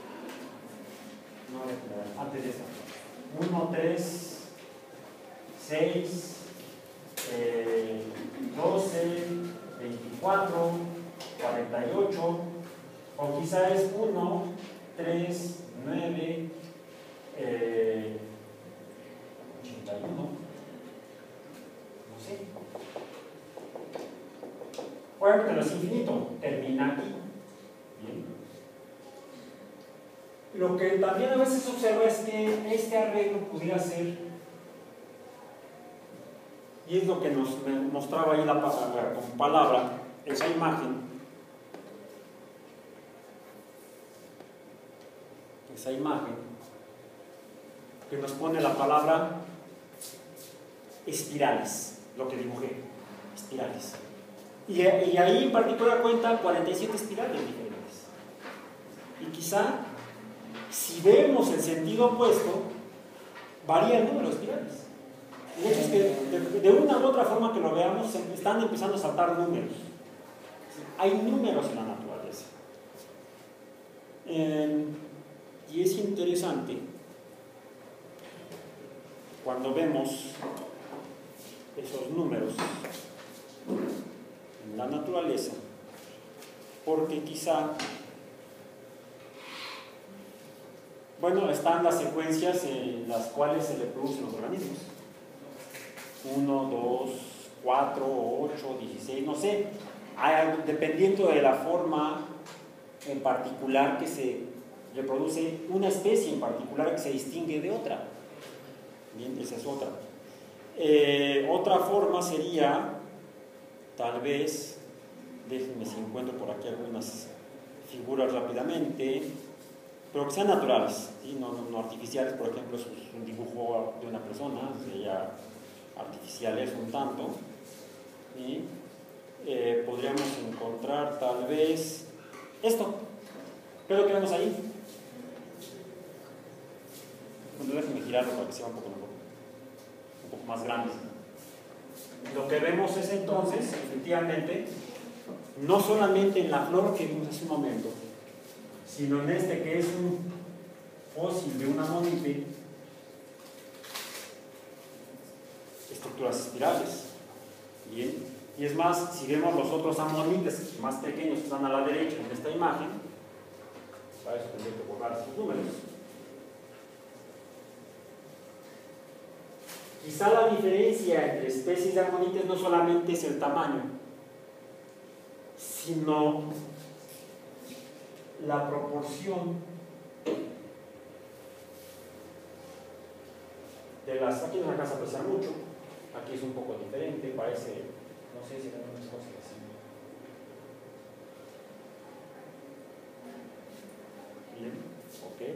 no, antes de eso, uno, tres, seis, eh, doce, veinticuatro, cuarenta y ocho, o quizá es uno, tres, nueve, eh, ochenta y uno, no sé. Obviamente no es infinito, termina aquí. Bien. Lo que también a veces observa es que este arreglo pudiera ser, y es lo que nos mostraba ahí la, la, con palabra, esa imagen, esa imagen, que nos pone la palabra espirales, lo que dibujé, espirales. Y, y ahí en particular cuenta cuarenta y siete espirales diferentes. Y quizá, si vemos el sentido opuesto, varía el número de espirales. El hecho es que de, de una u otra forma que lo veamos, están empezando a saltar números. Hay números en la naturaleza. Eh, y es interesante cuando vemos esos números en la naturaleza, porque quizá, bueno, están las secuencias en las cuales se reproducen los organismos. uno, dos, cuatro, ocho, dieciséis, no sé, hay, dependiendo de la forma en particular que se reproduce una especie en particular que se distingue de otra. Bien, esa es otra. Eh, otra forma sería, tal vez, déjenme si encuentro por aquí algunas figuras rápidamente, pero que sean naturales, ¿sí? no, no, no artificiales. Por ejemplo, es un dibujo de una persona, sería artificiales un tanto, ¿sí? eh, podríamos encontrar tal vez esto, ¿qué es lo que vemos ahí? Bueno, déjenme girarlo para que sea un poco mejor, un poco más grande. Lo que vemos es entonces, efectivamente, no solamente en la flor que vimos hace un momento, sino en este que es un fósil de una ammonite, estructuras espirales. Bien, y es más, si vemos los otros ammonites más pequeños que están a la derecha en esta imagen, para eso tendré que borrar estos números. Quizá la diferencia entre especies de ammonites no solamente es el tamaño, sino la proporción de las... Aquí no se alcanza a apreciar mucho, aquí es un poco diferente, parece, no sé si eran unas cosas así. Bien, ok.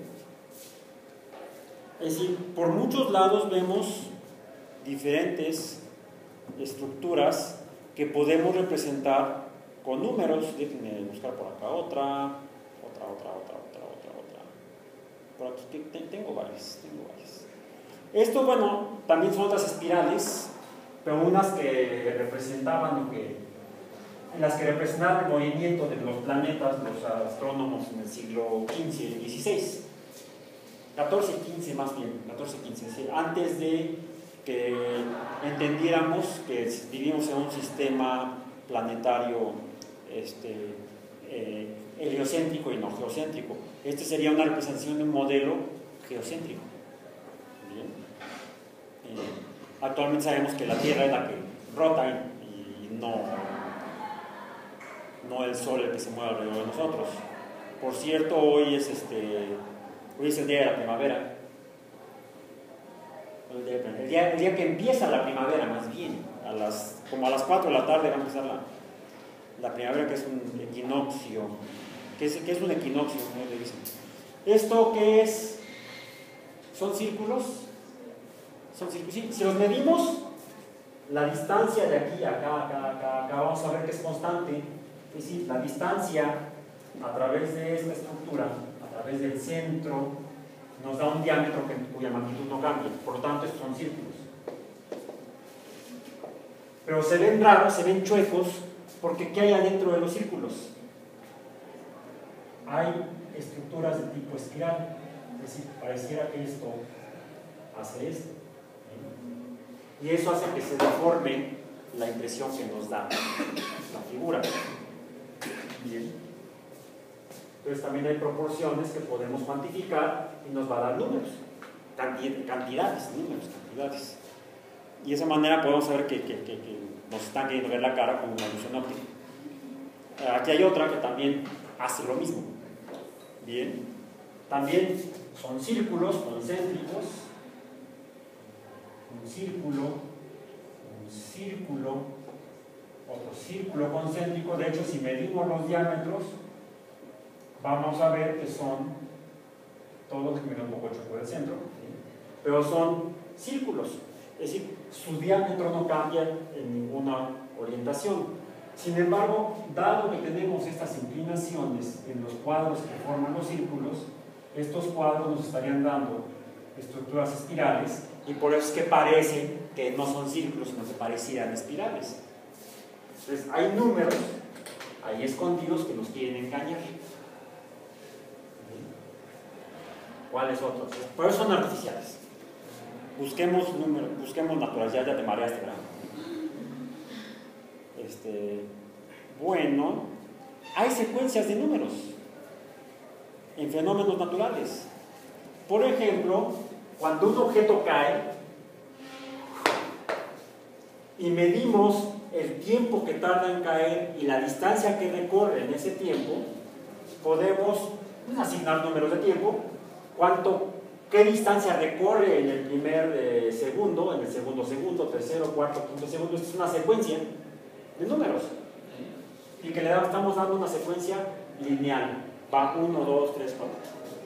Es decir, por muchos lados vemos diferentes estructuras que podemos representar con números. Déjenme buscar por acá otra, otra, otra, otra, otra, otra, otra. Por aquí tengo varias, tengo varias. Esto, bueno, también son otras espirales, pero unas que representaban lo que, en las que representaban el movimiento de los planetas, los astrónomos en el siglo quince y dieciséis. catorce y quince más bien, catorce y quince, ¿sí? Antes de que entendiéramos que vivimos en un sistema planetario este, eh, heliocéntrico y no geocéntrico. Este sería una representación de un modelo geocéntrico. Bien. Eh, actualmente sabemos que la Tierra es la que rota y no, no el Sol el que se mueve alrededor de nosotros. Por cierto, hoy es este Hoy es el día de la primavera. El día, el, día, el día que empieza la primavera, más bien. A las, como a las cuatro de la tarde va a empezar la, la primavera, que es un equinoccio. ¿Qué es, qué es un equinoccio? ¿Cómo le dicen? ¿Esto qué es? ¿Son círculos? Son círculos. Sí, si los medimos, la distancia de aquí a acá, acá, acá, acá, vamos a ver que es constante. Es decir, la distancia a través de esta estructura, a través del centro, nos da un diámetro que, cuya magnitud no cambia. Por lo tanto, estos son círculos. Pero se ven raros, se ven chuecos, porque ¿qué hay adentro de los círculos? Hay estructuras de tipo espiral. Es decir, pareciera que esto hace esto. Y eso hace que se deforme la impresión que nos da la figura. Bien. Entonces también hay proporciones que podemos cuantificar y nos va a dar números, cantidades, números, cantidades. Y de esa manera podemos saber que, que, que, que nos están queriendo ver la cara con una ilusión óptica. Aquí hay otra que también hace lo mismo. Bien, también son círculos concéntricos, un círculo, un círculo, otro círculo concéntrico. De hecho, si medimos los diámetros, vamos a ver que son todos, que miran un poco por el centro, ¿sí? Pero son círculos, es decir, su diámetro no cambia en ninguna orientación. Sin embargo, dado que tenemos estas inclinaciones en los cuadros que forman los círculos, estos cuadros nos estarían dando estructuras espirales, y por eso es que parece que no son círculos, sino que parecieran espirales. Entonces, hay números ahí escondidos que nos quieren engañar. ¿Cuáles otros? Pero son artificiales. Busquemos números, busquemos naturalidad, ya te mareaste, ¿verdad? Este, bueno, hay secuencias de números en fenómenos naturales. Por ejemplo, cuando un objeto cae y medimos el tiempo que tarda en caer y la distancia que recorre en ese tiempo, podemos asignar números de tiempo. ¿Cuánto, qué distancia recorre en el primer eh, segundo, en el segundo segundo, tercero, cuarto, quinto segundo? Esta es una secuencia de números. Y que le da, estamos dando una secuencia lineal. Va uno, dos, tres, cuatro.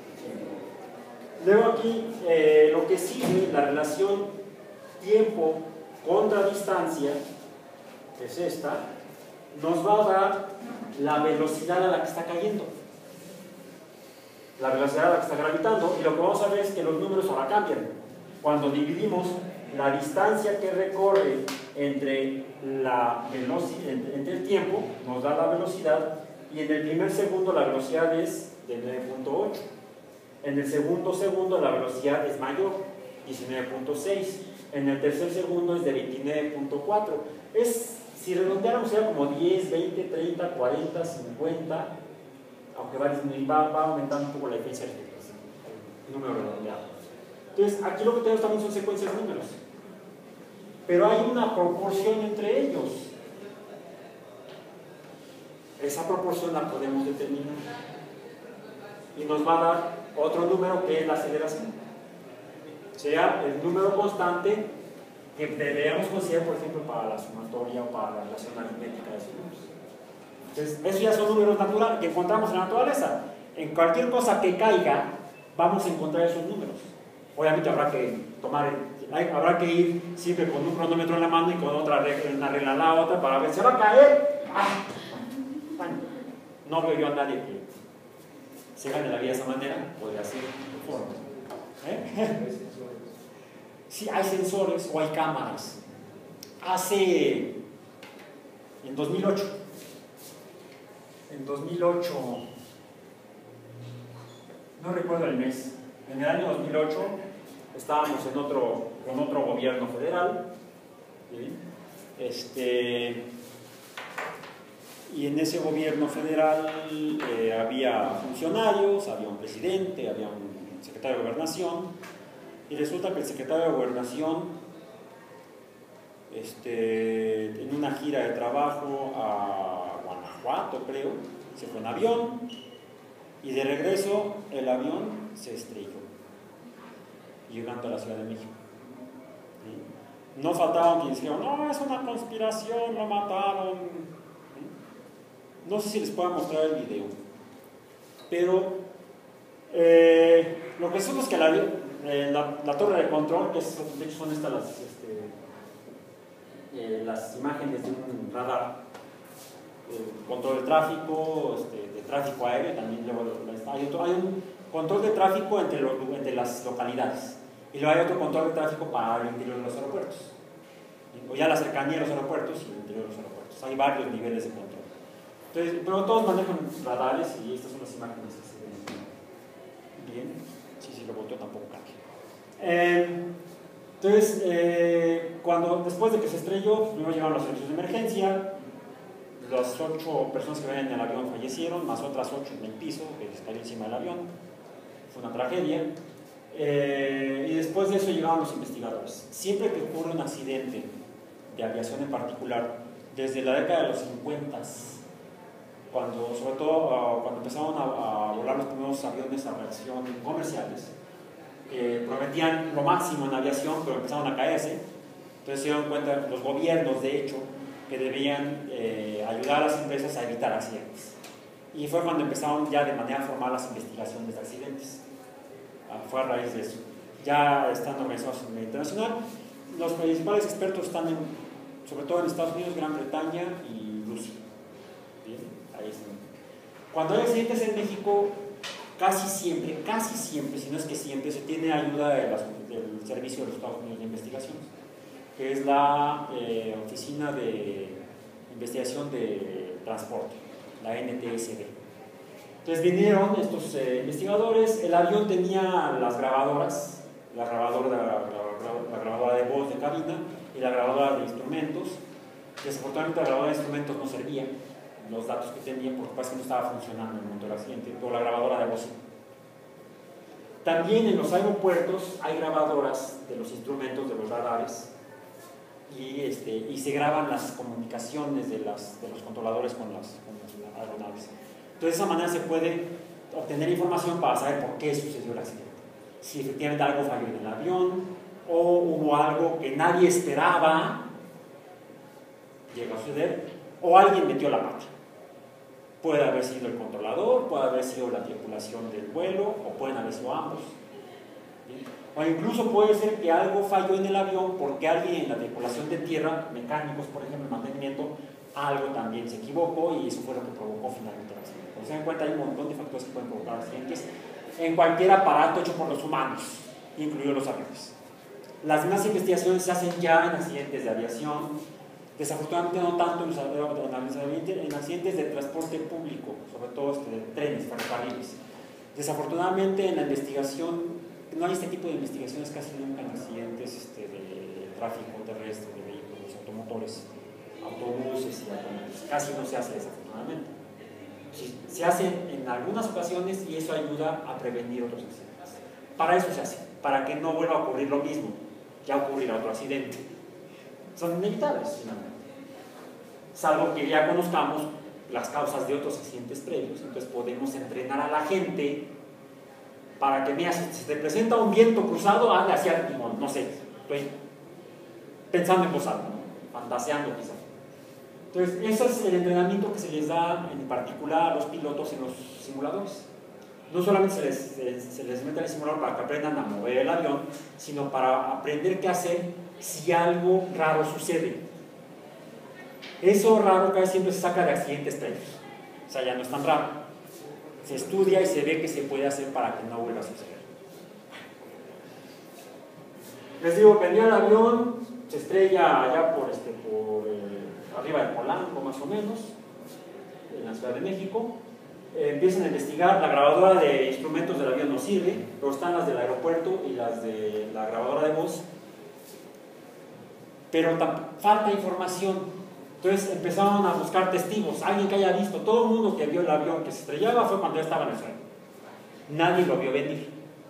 Luego aquí, eh, lo que sigue, la relación tiempo contra distancia, que es esta, nos va a dar la velocidad a la que está cayendo. La velocidad a la que está gravitando, y lo que vamos a ver es que los números ahora cambian. Cuando dividimos la distancia que recorre entre, la velocidad, entre el tiempo, nos da la velocidad, y en el primer segundo la velocidad es de nueve punto ocho. En el segundo segundo la velocidad es mayor, diecinueve punto seis. En el tercer segundo es de veintinueve punto cuatro. Es, si redondeáramos, sería como diez, veinte, treinta, cuarenta, cincuenta. Aunque va, va, va aumentando un poco la diferencia de el número redondeado. Entonces, aquí lo que tenemos también son secuencias de números. Pero hay una proporción entre ellos. Esa proporción la podemos determinar. Y nos va a dar otro número que es la aceleración. O sea, el número constante que deberíamos considerar, por ejemplo, para la sumatoria o para la relación aritmética de esos números. Entonces, esos ya son números naturales que encontramos en la naturaleza. En cualquier cosa que caiga, vamos a encontrar esos números. Obviamente habrá que tomar hay, habrá que ir siempre con un cronómetro en la mano y con otra regla, una regla en la otra para ver, ¿se va a caer? ¡Ah! Bueno, no veo yo a nadie que se gane la vida de esa manera, podría ser de forma. ¿Eh? Sí, hay sensores o hay cámaras. Hace, en dos mil ocho, en dos mil ocho, no recuerdo el mes, en el año dos mil ocho estábamos en otro, con otro gobierno federal, ¿sí? este, y en ese gobierno federal eh, había funcionarios, había un presidente, había un secretario de Gobernación, y resulta que el secretario de Gobernación, este, en una gira de trabajo a Guanajuato, creo, se fue en avión, y de regreso el avión se estrelló, llegando a la Ciudad de México. ¿Sí? No faltaban quienes dijeron, no, es una conspiración, lo mataron. ¿Sí? No sé si les puedo mostrar el video, pero eh, lo que sucede es que la, eh, la, la torre de control, que es, de hecho son estas las, este, eh, las imágenes de un radar, eh, control de tráfico, este, de tráfico aéreo, también luego hay, otro, hay un control de tráfico entre, los, entre las localidades, y luego hay otro control de tráfico para el interior de los aeropuertos, o ya la cercanía de los aeropuertos y el interior de los aeropuertos. Hay varios niveles de control. Entonces, pero todos manejan radares y estas son las imágenes que se ven bien. Sí, sí, lo volteo tampoco cambia. Eh, entonces, eh, cuando, después de que se estrelló, primero llegaron los servicios de emergencia. Las ocho personas que venían en el avión fallecieron, más otras ocho en el piso, que les cayó encima del avión. Fue una tragedia. Eh, y después de eso llegaron los investigadores. Siempre que ocurre un accidente de aviación en particular, desde la década de los cincuenta, cuando, sobre todo uh, cuando empezaron a, a volar los primeros aviones a reacción comerciales, eh, prometían lo máximo en aviación, pero empezaron a caerse. Entonces se dieron cuenta los gobiernos, de hecho, que debían eh, ayudar a las empresas a evitar accidentes. Y fue cuando empezaron ya de manera formal las investigaciones de accidentes. Ah, fue a raíz de eso. Ya están organizados a nivel internacional. Los principales expertos están en, sobre todo en Estados Unidos, Gran Bretaña y Rusia. ¿Bien? Ahí están. Cuando hay accidentes en México, casi siempre, casi siempre, si no es que siempre, se tiene ayuda de las, del Servicio de los Estados Unidos de Investigaciones, que es la eh, Oficina de Investigación de Transporte, la N T S B. Entonces vinieron estos eh, investigadores, el avión tenía las grabadoras, la grabadora, la, la, la grabadora de voz de cabina y la grabadora de instrumentos. Desafortunadamente la grabadora de instrumentos no servía, los datos que tenía, porque parece que no estaba funcionando en el momento del accidente, pero la grabadora de voz sí. También en los aeropuertos hay grabadoras de los instrumentos de los radares, y, este, y se graban las comunicaciones de, las, de los controladores con las, con las aeronaves. Entonces de esa manera se puede obtener información para saber por qué sucedió el accidente. Si efectivamente algo falló en el avión, o hubo algo que nadie esperaba, llega a suceder, o alguien metió la pata. Puede haber sido el controlador, puede haber sido la tripulación del vuelo, o pueden haber sido ambos. ¿Sí? O incluso puede ser que algo falló en el avión porque alguien en la tripulación de tierra, mecánicos por ejemplo, en mantenimiento, algo también se equivocó y eso fue lo que provocó finalmente el accidente. Como se dan cuenta, hay un montón de factores que pueden provocar accidentes en cualquier aparato hecho por los humanos, incluidos los aviones. Las demás investigaciones se hacen ya en accidentes de aviación, desafortunadamente no tanto en, los, en accidentes de transporte público, sobre todo este, de trenes, ferrocarriles. Desafortunadamente en la investigación no hay este tipo de investigaciones casi nunca en accidentes este, de tráfico terrestre, de vehículos, automotores, autobuses y automóviles. Casi no se hace desafortunadamente. Sí, se hace en algunas ocasiones y eso ayuda a prevenir otros accidentes. Para eso se hace, para que no vuelva a ocurrir lo mismo, ya ocurrirá otro accidente. Son inevitables finalmente. Salvo que ya conozcamos las causas de otros accidentes previos, entonces podemos entrenar a la gente para que, mira, si se te presenta un viento cruzado, hazle hacia el timón, no sé, estoy pensando en voz alta, ¿no? Fantaseando quizás. Entonces, ese es el entrenamiento que se les da en particular a los pilotos en los simuladores. no solamente se les, se, se les mete el simulador para que aprendan a mover el avión, sino para aprender qué hacer si algo raro sucede. Eso raro casi siempre se saca de accidentes previos, o sea, ya no es tan raro. Se estudia y se ve qué se puede hacer para que no vuelva a suceder. Les digo, venía el avión, se estrella allá por, este, por eh, arriba de Polanco más o menos, en la Ciudad de México. Eh, empiezan a investigar, la grabadora de instrumentos del avión no sirve, pero están las del aeropuerto y las de la grabadora de voz, pero falta información. Entonces empezaron a buscar testigos, alguien que haya visto. Todo el mundo que vio el avión que se estrellaba fue cuando ya estaba en el suelo, nadie lo vio venir.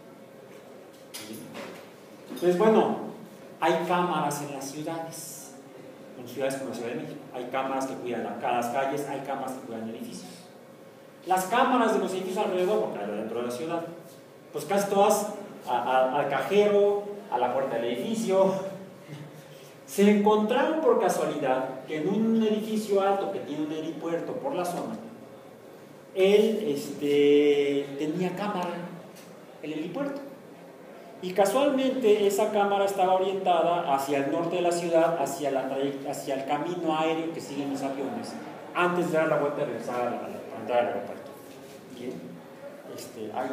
Entonces, bueno, hay cámaras en las ciudades, en ciudades como la Ciudad de México, hay cámaras que cuidan las calles, hay cámaras que cuidan edificios. Las cámaras de los edificios alrededor, porque hay dentro de la ciudad, pues casi todas a, a, al cajero, a la puerta del edificio. Se encontraron por casualidad que en un edificio alto que tiene un helipuerto por la zona, él este, tenía cámara, el helipuerto. Y casualmente esa cámara estaba orientada hacia el norte de la ciudad, hacia, la hacia el camino aéreo que siguen los aviones, antes de dar la vuelta y regresar a la, a entrar al aeropuerto. ¿Bien? Este, ahí.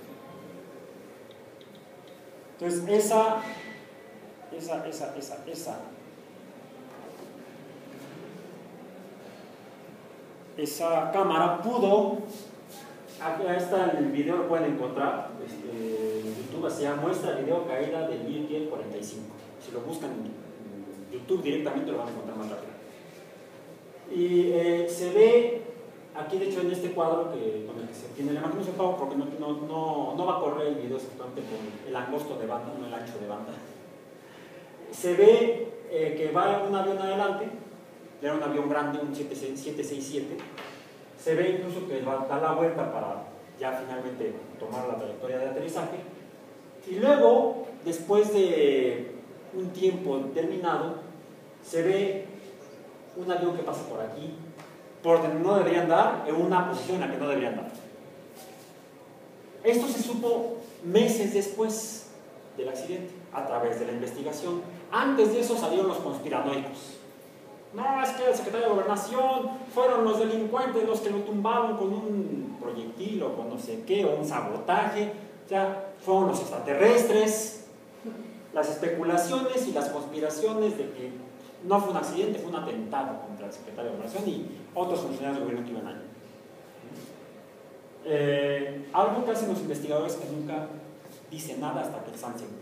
Entonces, esa, esa, esa, esa, esa, esa cámara pudo, aquí está en el video, lo pueden encontrar, este, en YouTube, se llama muestra el video caída del Virgin cuarenta y cinco. Si lo buscan en YouTube directamente lo van a encontrar más rápido. Y eh, se ve aquí, de hecho, en este cuadro que, con el que se tiene la imagen, no se pago porque no, no, no, no va a correr el video exactamente por el angosto de banda, no el ancho de banda. Se ve eh, que va un avión adelante, era un avión grande, un siete sesenta y siete. Se ve incluso que va a dar la vuelta para ya finalmente tomar la trayectoria de aterrizaje. Y luego, después de un tiempo determinado, se ve un avión que pasa por aquí, por donde no deberían dar, en una posición en la que no deberían dar. Esto se supo meses después del accidente, a través de la investigación. Antes de eso salieron los conspiranoicos. No, es que el secretario de Gobernación fueron los delincuentes los que lo tumbaron con un proyectil o con no sé qué, o un sabotaje. O sea, fueron los extraterrestres. Las especulaciones y las conspiraciones de que no fue un accidente, fue un atentado contra el secretario de Gobernación y otros funcionarios del gobierno que iban ahí. Eh, algo que hacen los investigadores que nunca dicen nada hasta que están seguros.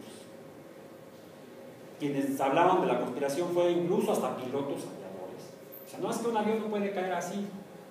Quienes hablaban de la conspiración fue incluso hasta pilotos aviadores. O sea, no es que un avión no puede caer así.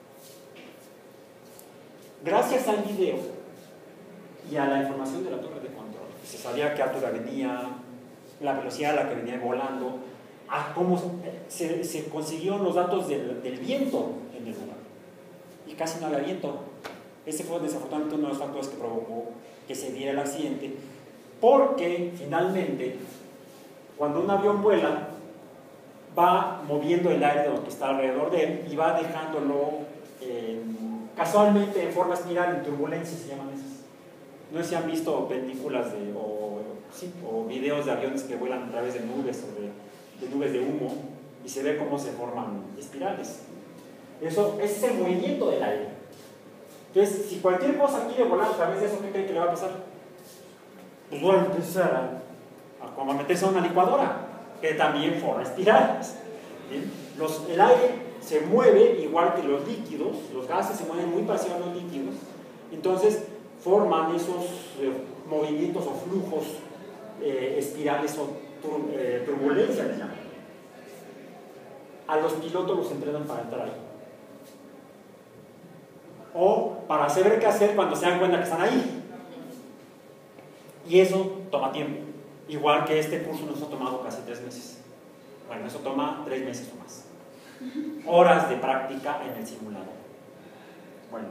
Gracias al video y a la información de la torre de control, se sabía qué altura venía, la velocidad a la que venía volando, a cómo se, se consiguieron los datos del, del viento en el lugar. Y casi no había viento. Ese fue desafortunadamente uno de los factores que provocó que se diera el accidente, porque finalmente, cuando un avión vuela, va moviendo el aire de lo que está alrededor de él y va dejándolo eh, casualmente en forma espiral, en turbulencia se llaman esas. No sé si han visto películas de, o, sí, o videos de aviones que vuelan a través de nubes o de, de nubes de humo y se ve cómo se forman espirales. Eso es el movimiento del aire. Entonces, si cualquier cosa quiere volar a través de eso, ¿qué creen que le va a pasar? Pues va a empezar a, a, como a meterse a una licuadora, que también forma espirales. Los, el aire se mueve igual que los líquidos, los gases se mueven muy parecidos a los líquidos, entonces forman esos eh, movimientos o flujos eh, espirales o tur, eh, turbulencias, les llaman. A los pilotos los entrenan para entrar ahí. O para saber qué hacer cuando se dan cuenta que están ahí. Y eso toma tiempo. Igual que este curso nos ha tomado casi tres meses. Bueno, eso toma tres meses o más. Horas de práctica en el simulador. Bueno.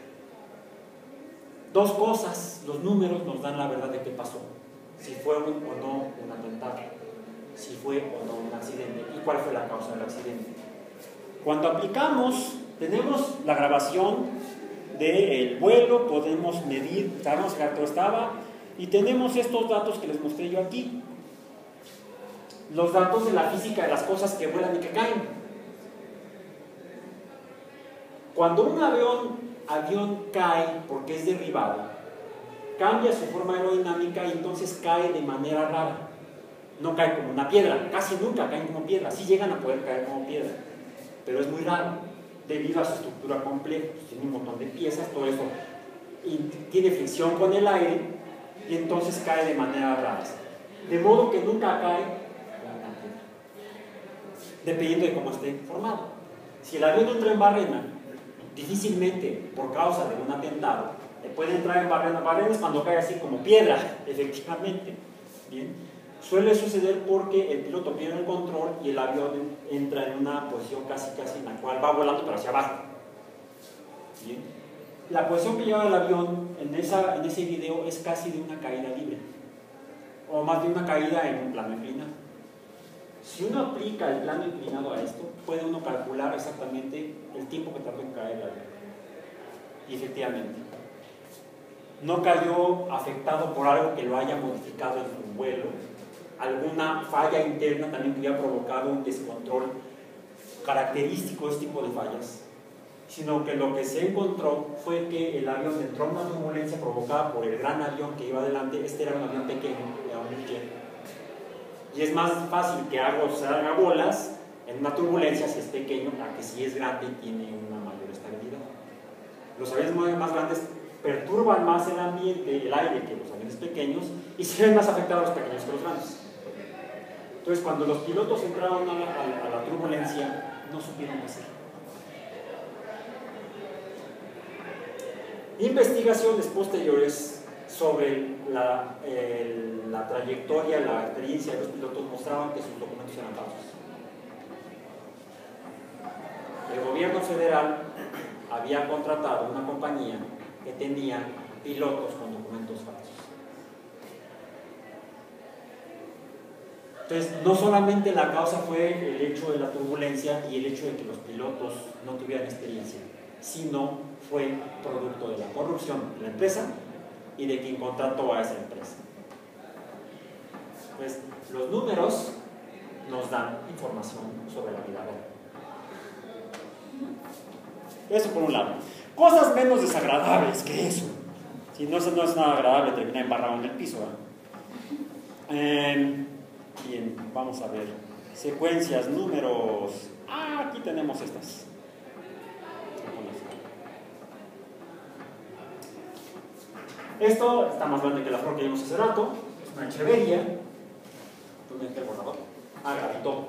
Dos cosas, los números nos dan la verdad de qué pasó. Si fue un, o no un atentado. Si fue o no un accidente. Y cuál fue la causa del accidente. Cuando aplicamos, tenemos la grabación del vuelo, podemos medir, sabemos que alto estaba, y tenemos estos datos que les mostré yo aquí. Los datos de la física de las cosas que vuelan y que caen. Cuando un avión, avión cae porque es derribado, cambia su forma aerodinámica y entonces cae de manera rara. No cae como una piedra, casi nunca caen como piedra, sí llegan a poder caer como piedra, pero es muy raro, debido a su estructura compleja. Tiene un montón de piezas, todo eso, y tiene fricción con el aire, y entonces cae de manera rara. De modo que nunca cae dependiendo de cómo esté formado. Si el avión entra en barrena, difícilmente por causa de un atentado le puede entrar en barrena. Barrena es cuando cae así como piedra, efectivamente. Bien, suele suceder porque el piloto pierde el control y el avión entra en una posición casi casi en la cual va volando pero hacia abajo. Bien, la posición que lleva el avión en, esa, en ese video es casi de una caída libre, o más de una caída en un plano inclinado. Si uno aplica el plano inclinado a esto, puede uno calcular exactamente el tiempo que tardó en caer el avión. Y efectivamente, no cayó afectado por algo que lo haya modificado en su vuelo, alguna falla interna también que haya provocado un descontrol característico de este tipo de fallas, sino que lo que se encontró fue que el avión entró en una turbulencia provocada por el gran avión que iba adelante. Este era un avión pequeño, era un jet. Y es más fácil que algo se haga bolas en una turbulencia si es pequeño, a que si es grande y tiene una mayor estabilidad. Los aviones más grandes perturban más el ambiente, el aire, que los aviones pequeños, y se ven más afectados los pequeños que los grandes. Entonces, cuando los pilotos entraron a la, a la turbulencia, no supieron qué hacer. Investigaciones posteriores sobre la, el, la trayectoria, la experiencia de los pilotos mostraban que sus documentos eran falsos. El gobierno federal había contratado una compañía que tenía pilotos con documentos falsos. Entonces, no solamente la causa fue el hecho de la turbulencia y el hecho de que los pilotos no tuvieran experiencia, sino fue producto de la corrupción de la empresa y de quien contrató a esa empresa. Pues los números nos dan información sobre la vida real. Eso por un lado. Cosas menos desagradables que eso. Si no, no es nada agradable terminar embarrado en el piso, ¿eh? Eh, bien, vamos a ver. Secuencias, números. Ah, aquí tenemos estas. Esto está más grande que la flor que vimos hace rato. Es una echeveria. ¿Dónde está el borrador? Ah, gravitó.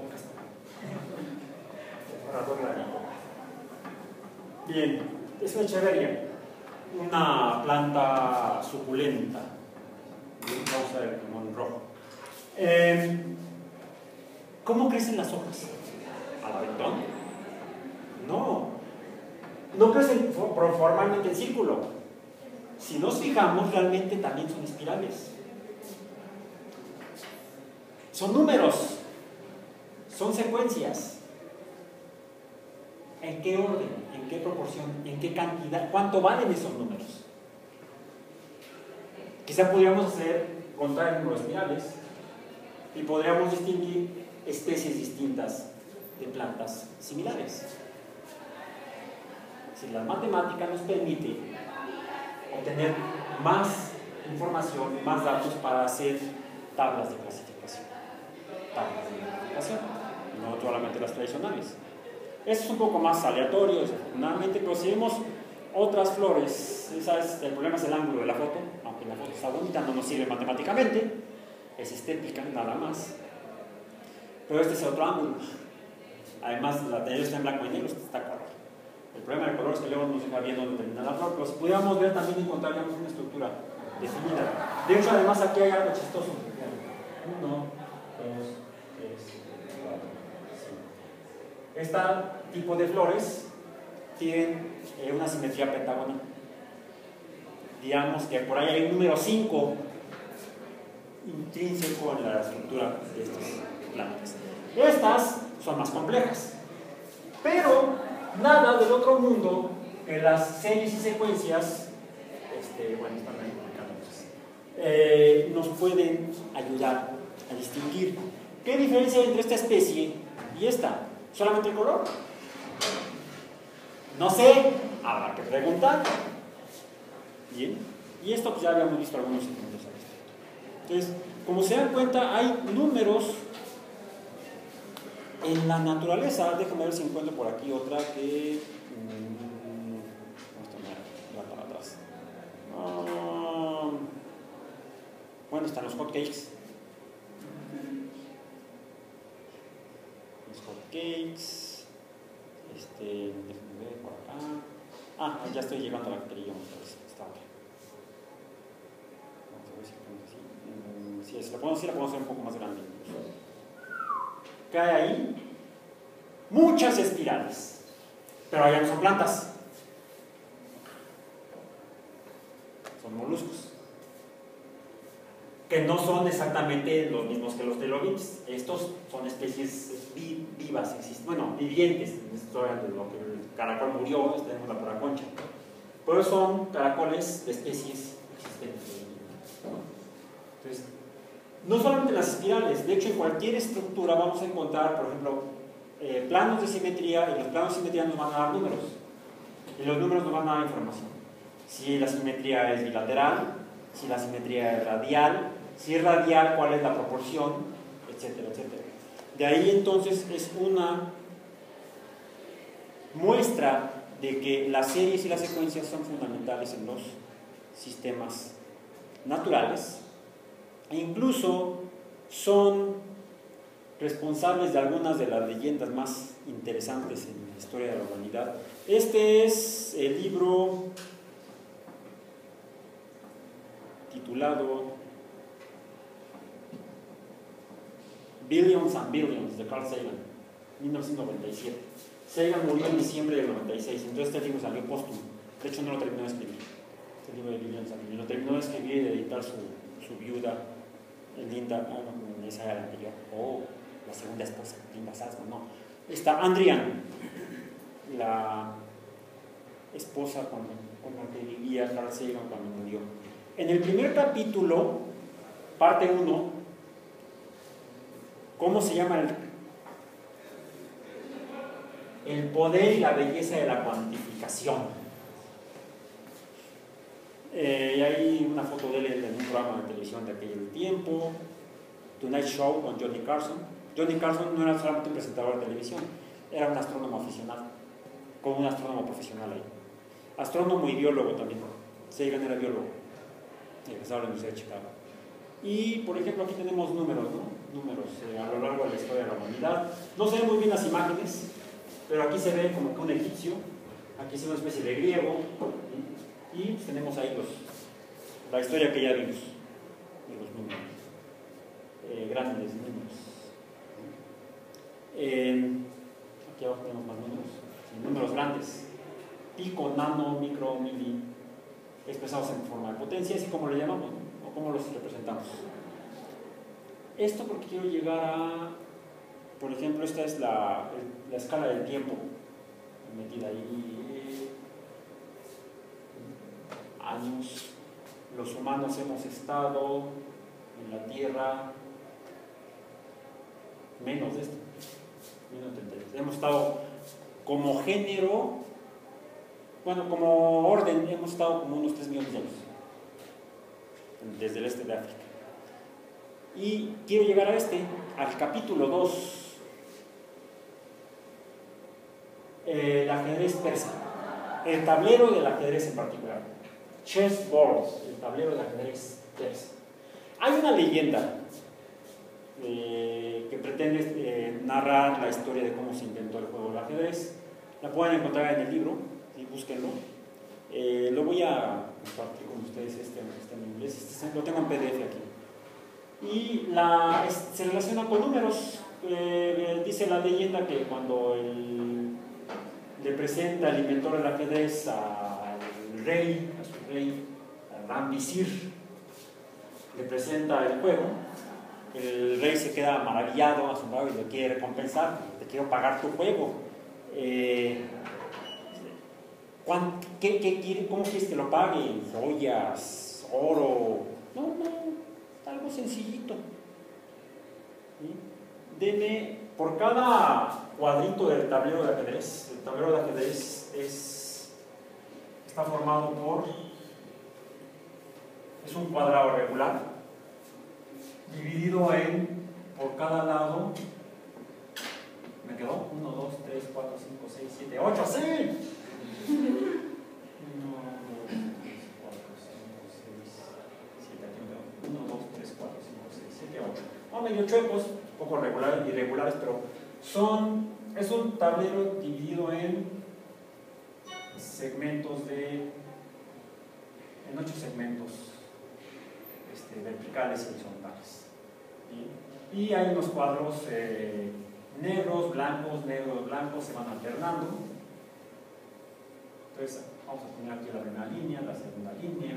El borrador gravitó. Bien, es una echeveria. Una planta suculenta. Vamos a ver como en rojo. Eh, ¿Cómo crecen las hojas? ¿Al aventón? No. No crecen formalmente en círculo. Si nos fijamos, realmente también son espirales. Son números, son secuencias. ¿En qué orden? ¿En qué proporción? ¿En qué cantidad? ¿Cuánto valen esos números? Quizá podríamos hacer contar números espirales y podríamos distinguir especies distintas de plantas similares. Si la matemática nos permite obtener más información, más datos para hacer tablas de clasificación, tablas de identificación, no solamente las tradicionales. Eso es un poco más aleatorio, desafortunadamente, pero si vemos otras flores, ¿sabes? El problema es el ángulo de la foto, aunque la foto está bonita, no nos sirve matemáticamente, es estética, nada más. Pero este es otro ángulo. Además, la anterior está en blanco y negro, este está claro. El problema del color es que luego nos deja bien dónde termina la flor, pero si pudiéramos ver también encontraríamos una estructura definida. De hecho, además aquí hay algo chistoso. Uno, dos, tres, cuatro, cinco. Este tipo de flores tienen eh, una simetría pentagonal. Digamos que por ahí hay un número cinco intrínseco en la estructura de estas plantas. Estas son más complejas, pero nada del otro mundo que las series y secuencias, este, bueno, están ahí publicadas, eh, nos pueden ayudar a distinguir. ¿Qué diferencia hay entre esta especie y esta? ¿Solamente el color? No sé, habrá que preguntar. Bien, y esto pues ya habíamos visto algunos ejemplos a esto. Entonces, como se dan cuenta, hay números en la naturaleza. Déjame ver si encuentro por aquí otra que... Mmm, esto me va para atrás. Ah, bueno, están los hotcakes. Los hotcakes. Este, déjenme ver por acá. Ah, ya estoy llegando a la que quería mostrar. Esta otra. Vamos a ver si pongo así. Mm, si la puedo, sí la puedo hacer un poco más grande. ¿Qué hay ahí? Muchas espirales. Pero allá no son plantas. Son moluscos. Que no son exactamente los mismos que los trilobites. Estos son especies vi vivas, existen, bueno, vivientes. Esto es de lo que el caracol murió, tenemos la pura concha. Pero son caracoles de especies existentes. Entonces, no solamente las espirales, de hecho en cualquier estructura vamos a encontrar, por ejemplo, eh, planos de simetría, y los planos de simetría nos van a dar números. Y los números nos van a dar información. Si la simetría es bilateral, si la simetría es radial, si es radial, cuál es la proporción, etcétera, etcétera. De ahí entonces es una muestra de que las series y las secuencias son fundamentales en los sistemas naturales e incluso son responsables de algunas de las leyendas más interesantes en la historia de la humanidad. Este es el libro titulado Billions and Billions de Carl Sagan, mil novecientos noventa y siete. Sagan murió en diciembre del noventa y seis, entonces este libro salió póstumo. De hecho no lo terminó de escribir, este libro de Billions and Billions. Lo terminó de escribir y de editar su, su viuda, Linda, ah, no, esa era la anterior, oh, la segunda esposa, Linda Salzman, no. Está Andrian, la esposa con, con la que vivía Carl Sagan cuando murió. En el primer capítulo, parte uno, ¿cómo se llama el, el poder y la belleza de la cuantificación? Eh, y hay una foto de él en un programa de televisión de aquel tiempo, Tonight Show con Johnny Carson. Johnny Carson no era solamente un presentador de televisión, era un astrónomo aficionado, con un astrónomo profesional ahí. Astrónomo y biólogo también. Sagan era biólogo, egresado de la Universidad de Chicago. Y, por ejemplo, aquí tenemos números, ¿no? Números eh, a lo largo de la historia de la humanidad. No se ven muy bien las imágenes, pero aquí se ve como que un egipcio, aquí se ve una especie de griego, ¿sí? Y pues, tenemos ahí los, la historia que ya vimos de los números, eh, grandes números. Eh, aquí abajo tenemos más números, sí, números grandes, pico, nano, micro, mili, expresados en forma de potencia, así como le llamamos, ¿no? O cómo los representamos. Esto porque quiero llegar a, por ejemplo, esta es la, la escala del tiempo metida ahí, años. Los humanos hemos estado en la Tierra menos de esto, menos de treinta y tres. Hemos estado como género, bueno, como orden, hemos estado como unos tres millones de años desde el este de África. Y quiero llegar a este, al capítulo dos, eh, el ajedrez persa, el tablero del ajedrez en particular, chessboard, el tablero del ajedrez persa. Hay una leyenda eh, que pretende eh, narrar la historia de cómo se inventó el juego del ajedrez. La pueden encontrar en el libro, ¿sí? Búsquenlo. Eh, lo voy a compartir con ustedes, este, este en inglés, este, lo tengo en P D F aquí. Y la, es, se relaciona con números. Eh, dice la leyenda que cuando el, le presenta el inventor del ajedrez al rey, a su rey, al gran visir, le presenta el juego, el rey se queda maravillado, asombrado y le quiere recompensar, te quiero pagar tu juego. Eh, ¿cuán- qué, qué quiere, ¿Cómo quieres que lo pague? ¿Joyas? ¿Oro? No, no, algo sencillito. ¿Sí? Deme, por cada cuadrito del tablero de ajedrez, el tablero de ajedrez es, está formado por, es un cuadrado regular, dividido en, por cada lado, ¿me quedó? uno, dos, tres, cuatro, cinco, seis, siete, ocho, ¡sí! uno, dos, tres, cuatro, cinco, seis, siete, aquí me quedó. uno, dos, tres, cuatro, cinco, seis, siete, ocho. No, medio chuecos, un poco regulares, irregulares, pero son, es un tablero dividido en segmentos de, en ocho segmentos este, verticales y horizontales. ¿Sí? Y hay unos cuadros eh, negros, blancos, negros, blancos, se van alternando. Entonces, vamos a poner aquí la primera línea, la segunda línea.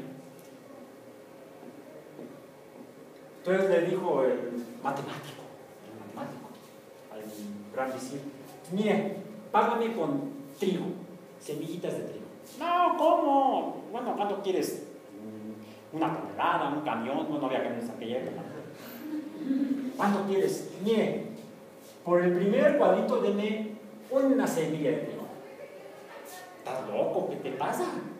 Entonces le dijo el matemático, el matemático, al gran visir, mire, págame con trigo, semillitas de trigo. No, ¿cómo? Bueno, ¿cuánto quieres? Una tonelada, un camión, no, no había camiones en aquella época. ¿Cuánto quieres? Mire, por el primer cuadrito deme una semilla de trigo. ¿Estás loco? ¿Qué te pasa?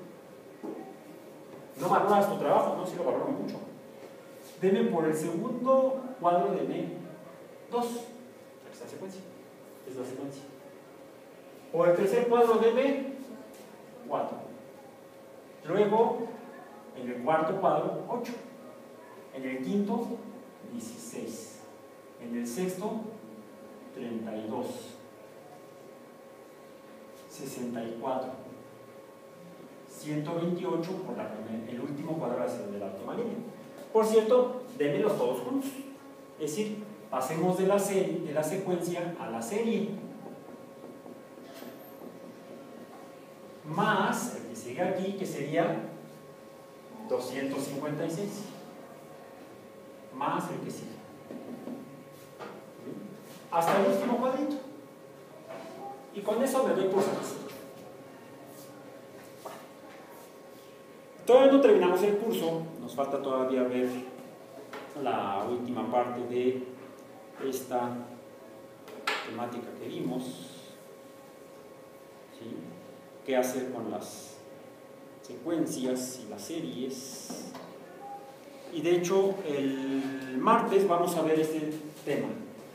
No valoras tu trabajo, no, sí lo valoro mucho. Deme por el segundo cuadro, deme dos. Es la secuencia. Es la secuencia. Por el tercer cuadro, deme cuatro. Luego, en el cuarto cuadro, ocho. En el quinto, dieciséis. En el sexto, treinta y dos. sesenta y cuatro. ciento veintiocho por la primera, el último cuadro de la última línea. Por cierto, démelos todos juntos. Es decir, pasemos de la, serie, de la secuencia a la serie. Más el que sigue aquí, que sería doscientos cincuenta y seis. Más el que sigue. Hasta el último cuadrito. Y con eso me doy por satisfecho. Todavía no terminamos el curso, nos falta todavía ver la última parte de esta temática que vimos. ¿Sí? ¿Qué hacer con las secuencias y las series? Y de hecho, el martes vamos a ver este tema.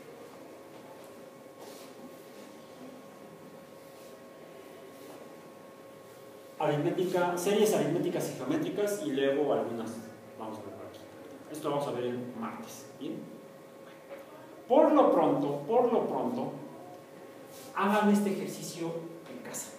Aritmética, series aritméticas y geométricas, y luego algunas vamos a ver por aquí. Esto lo vamos a ver el martes. ¿Bien? Por lo pronto, por lo pronto, hagan este ejercicio en casa.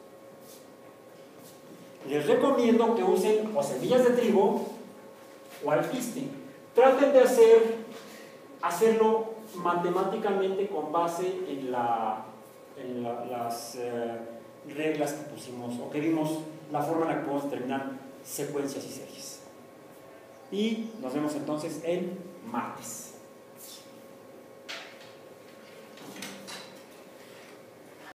Les recomiendo que usen o semillas de trigo o alpiste. Traten de hacer, hacerlo matemáticamente con base en, la, en la, las eh, reglas que pusimos o que vimos, la forma en la que podemos determinar secuencias y series. Y nos vemos entonces el martes.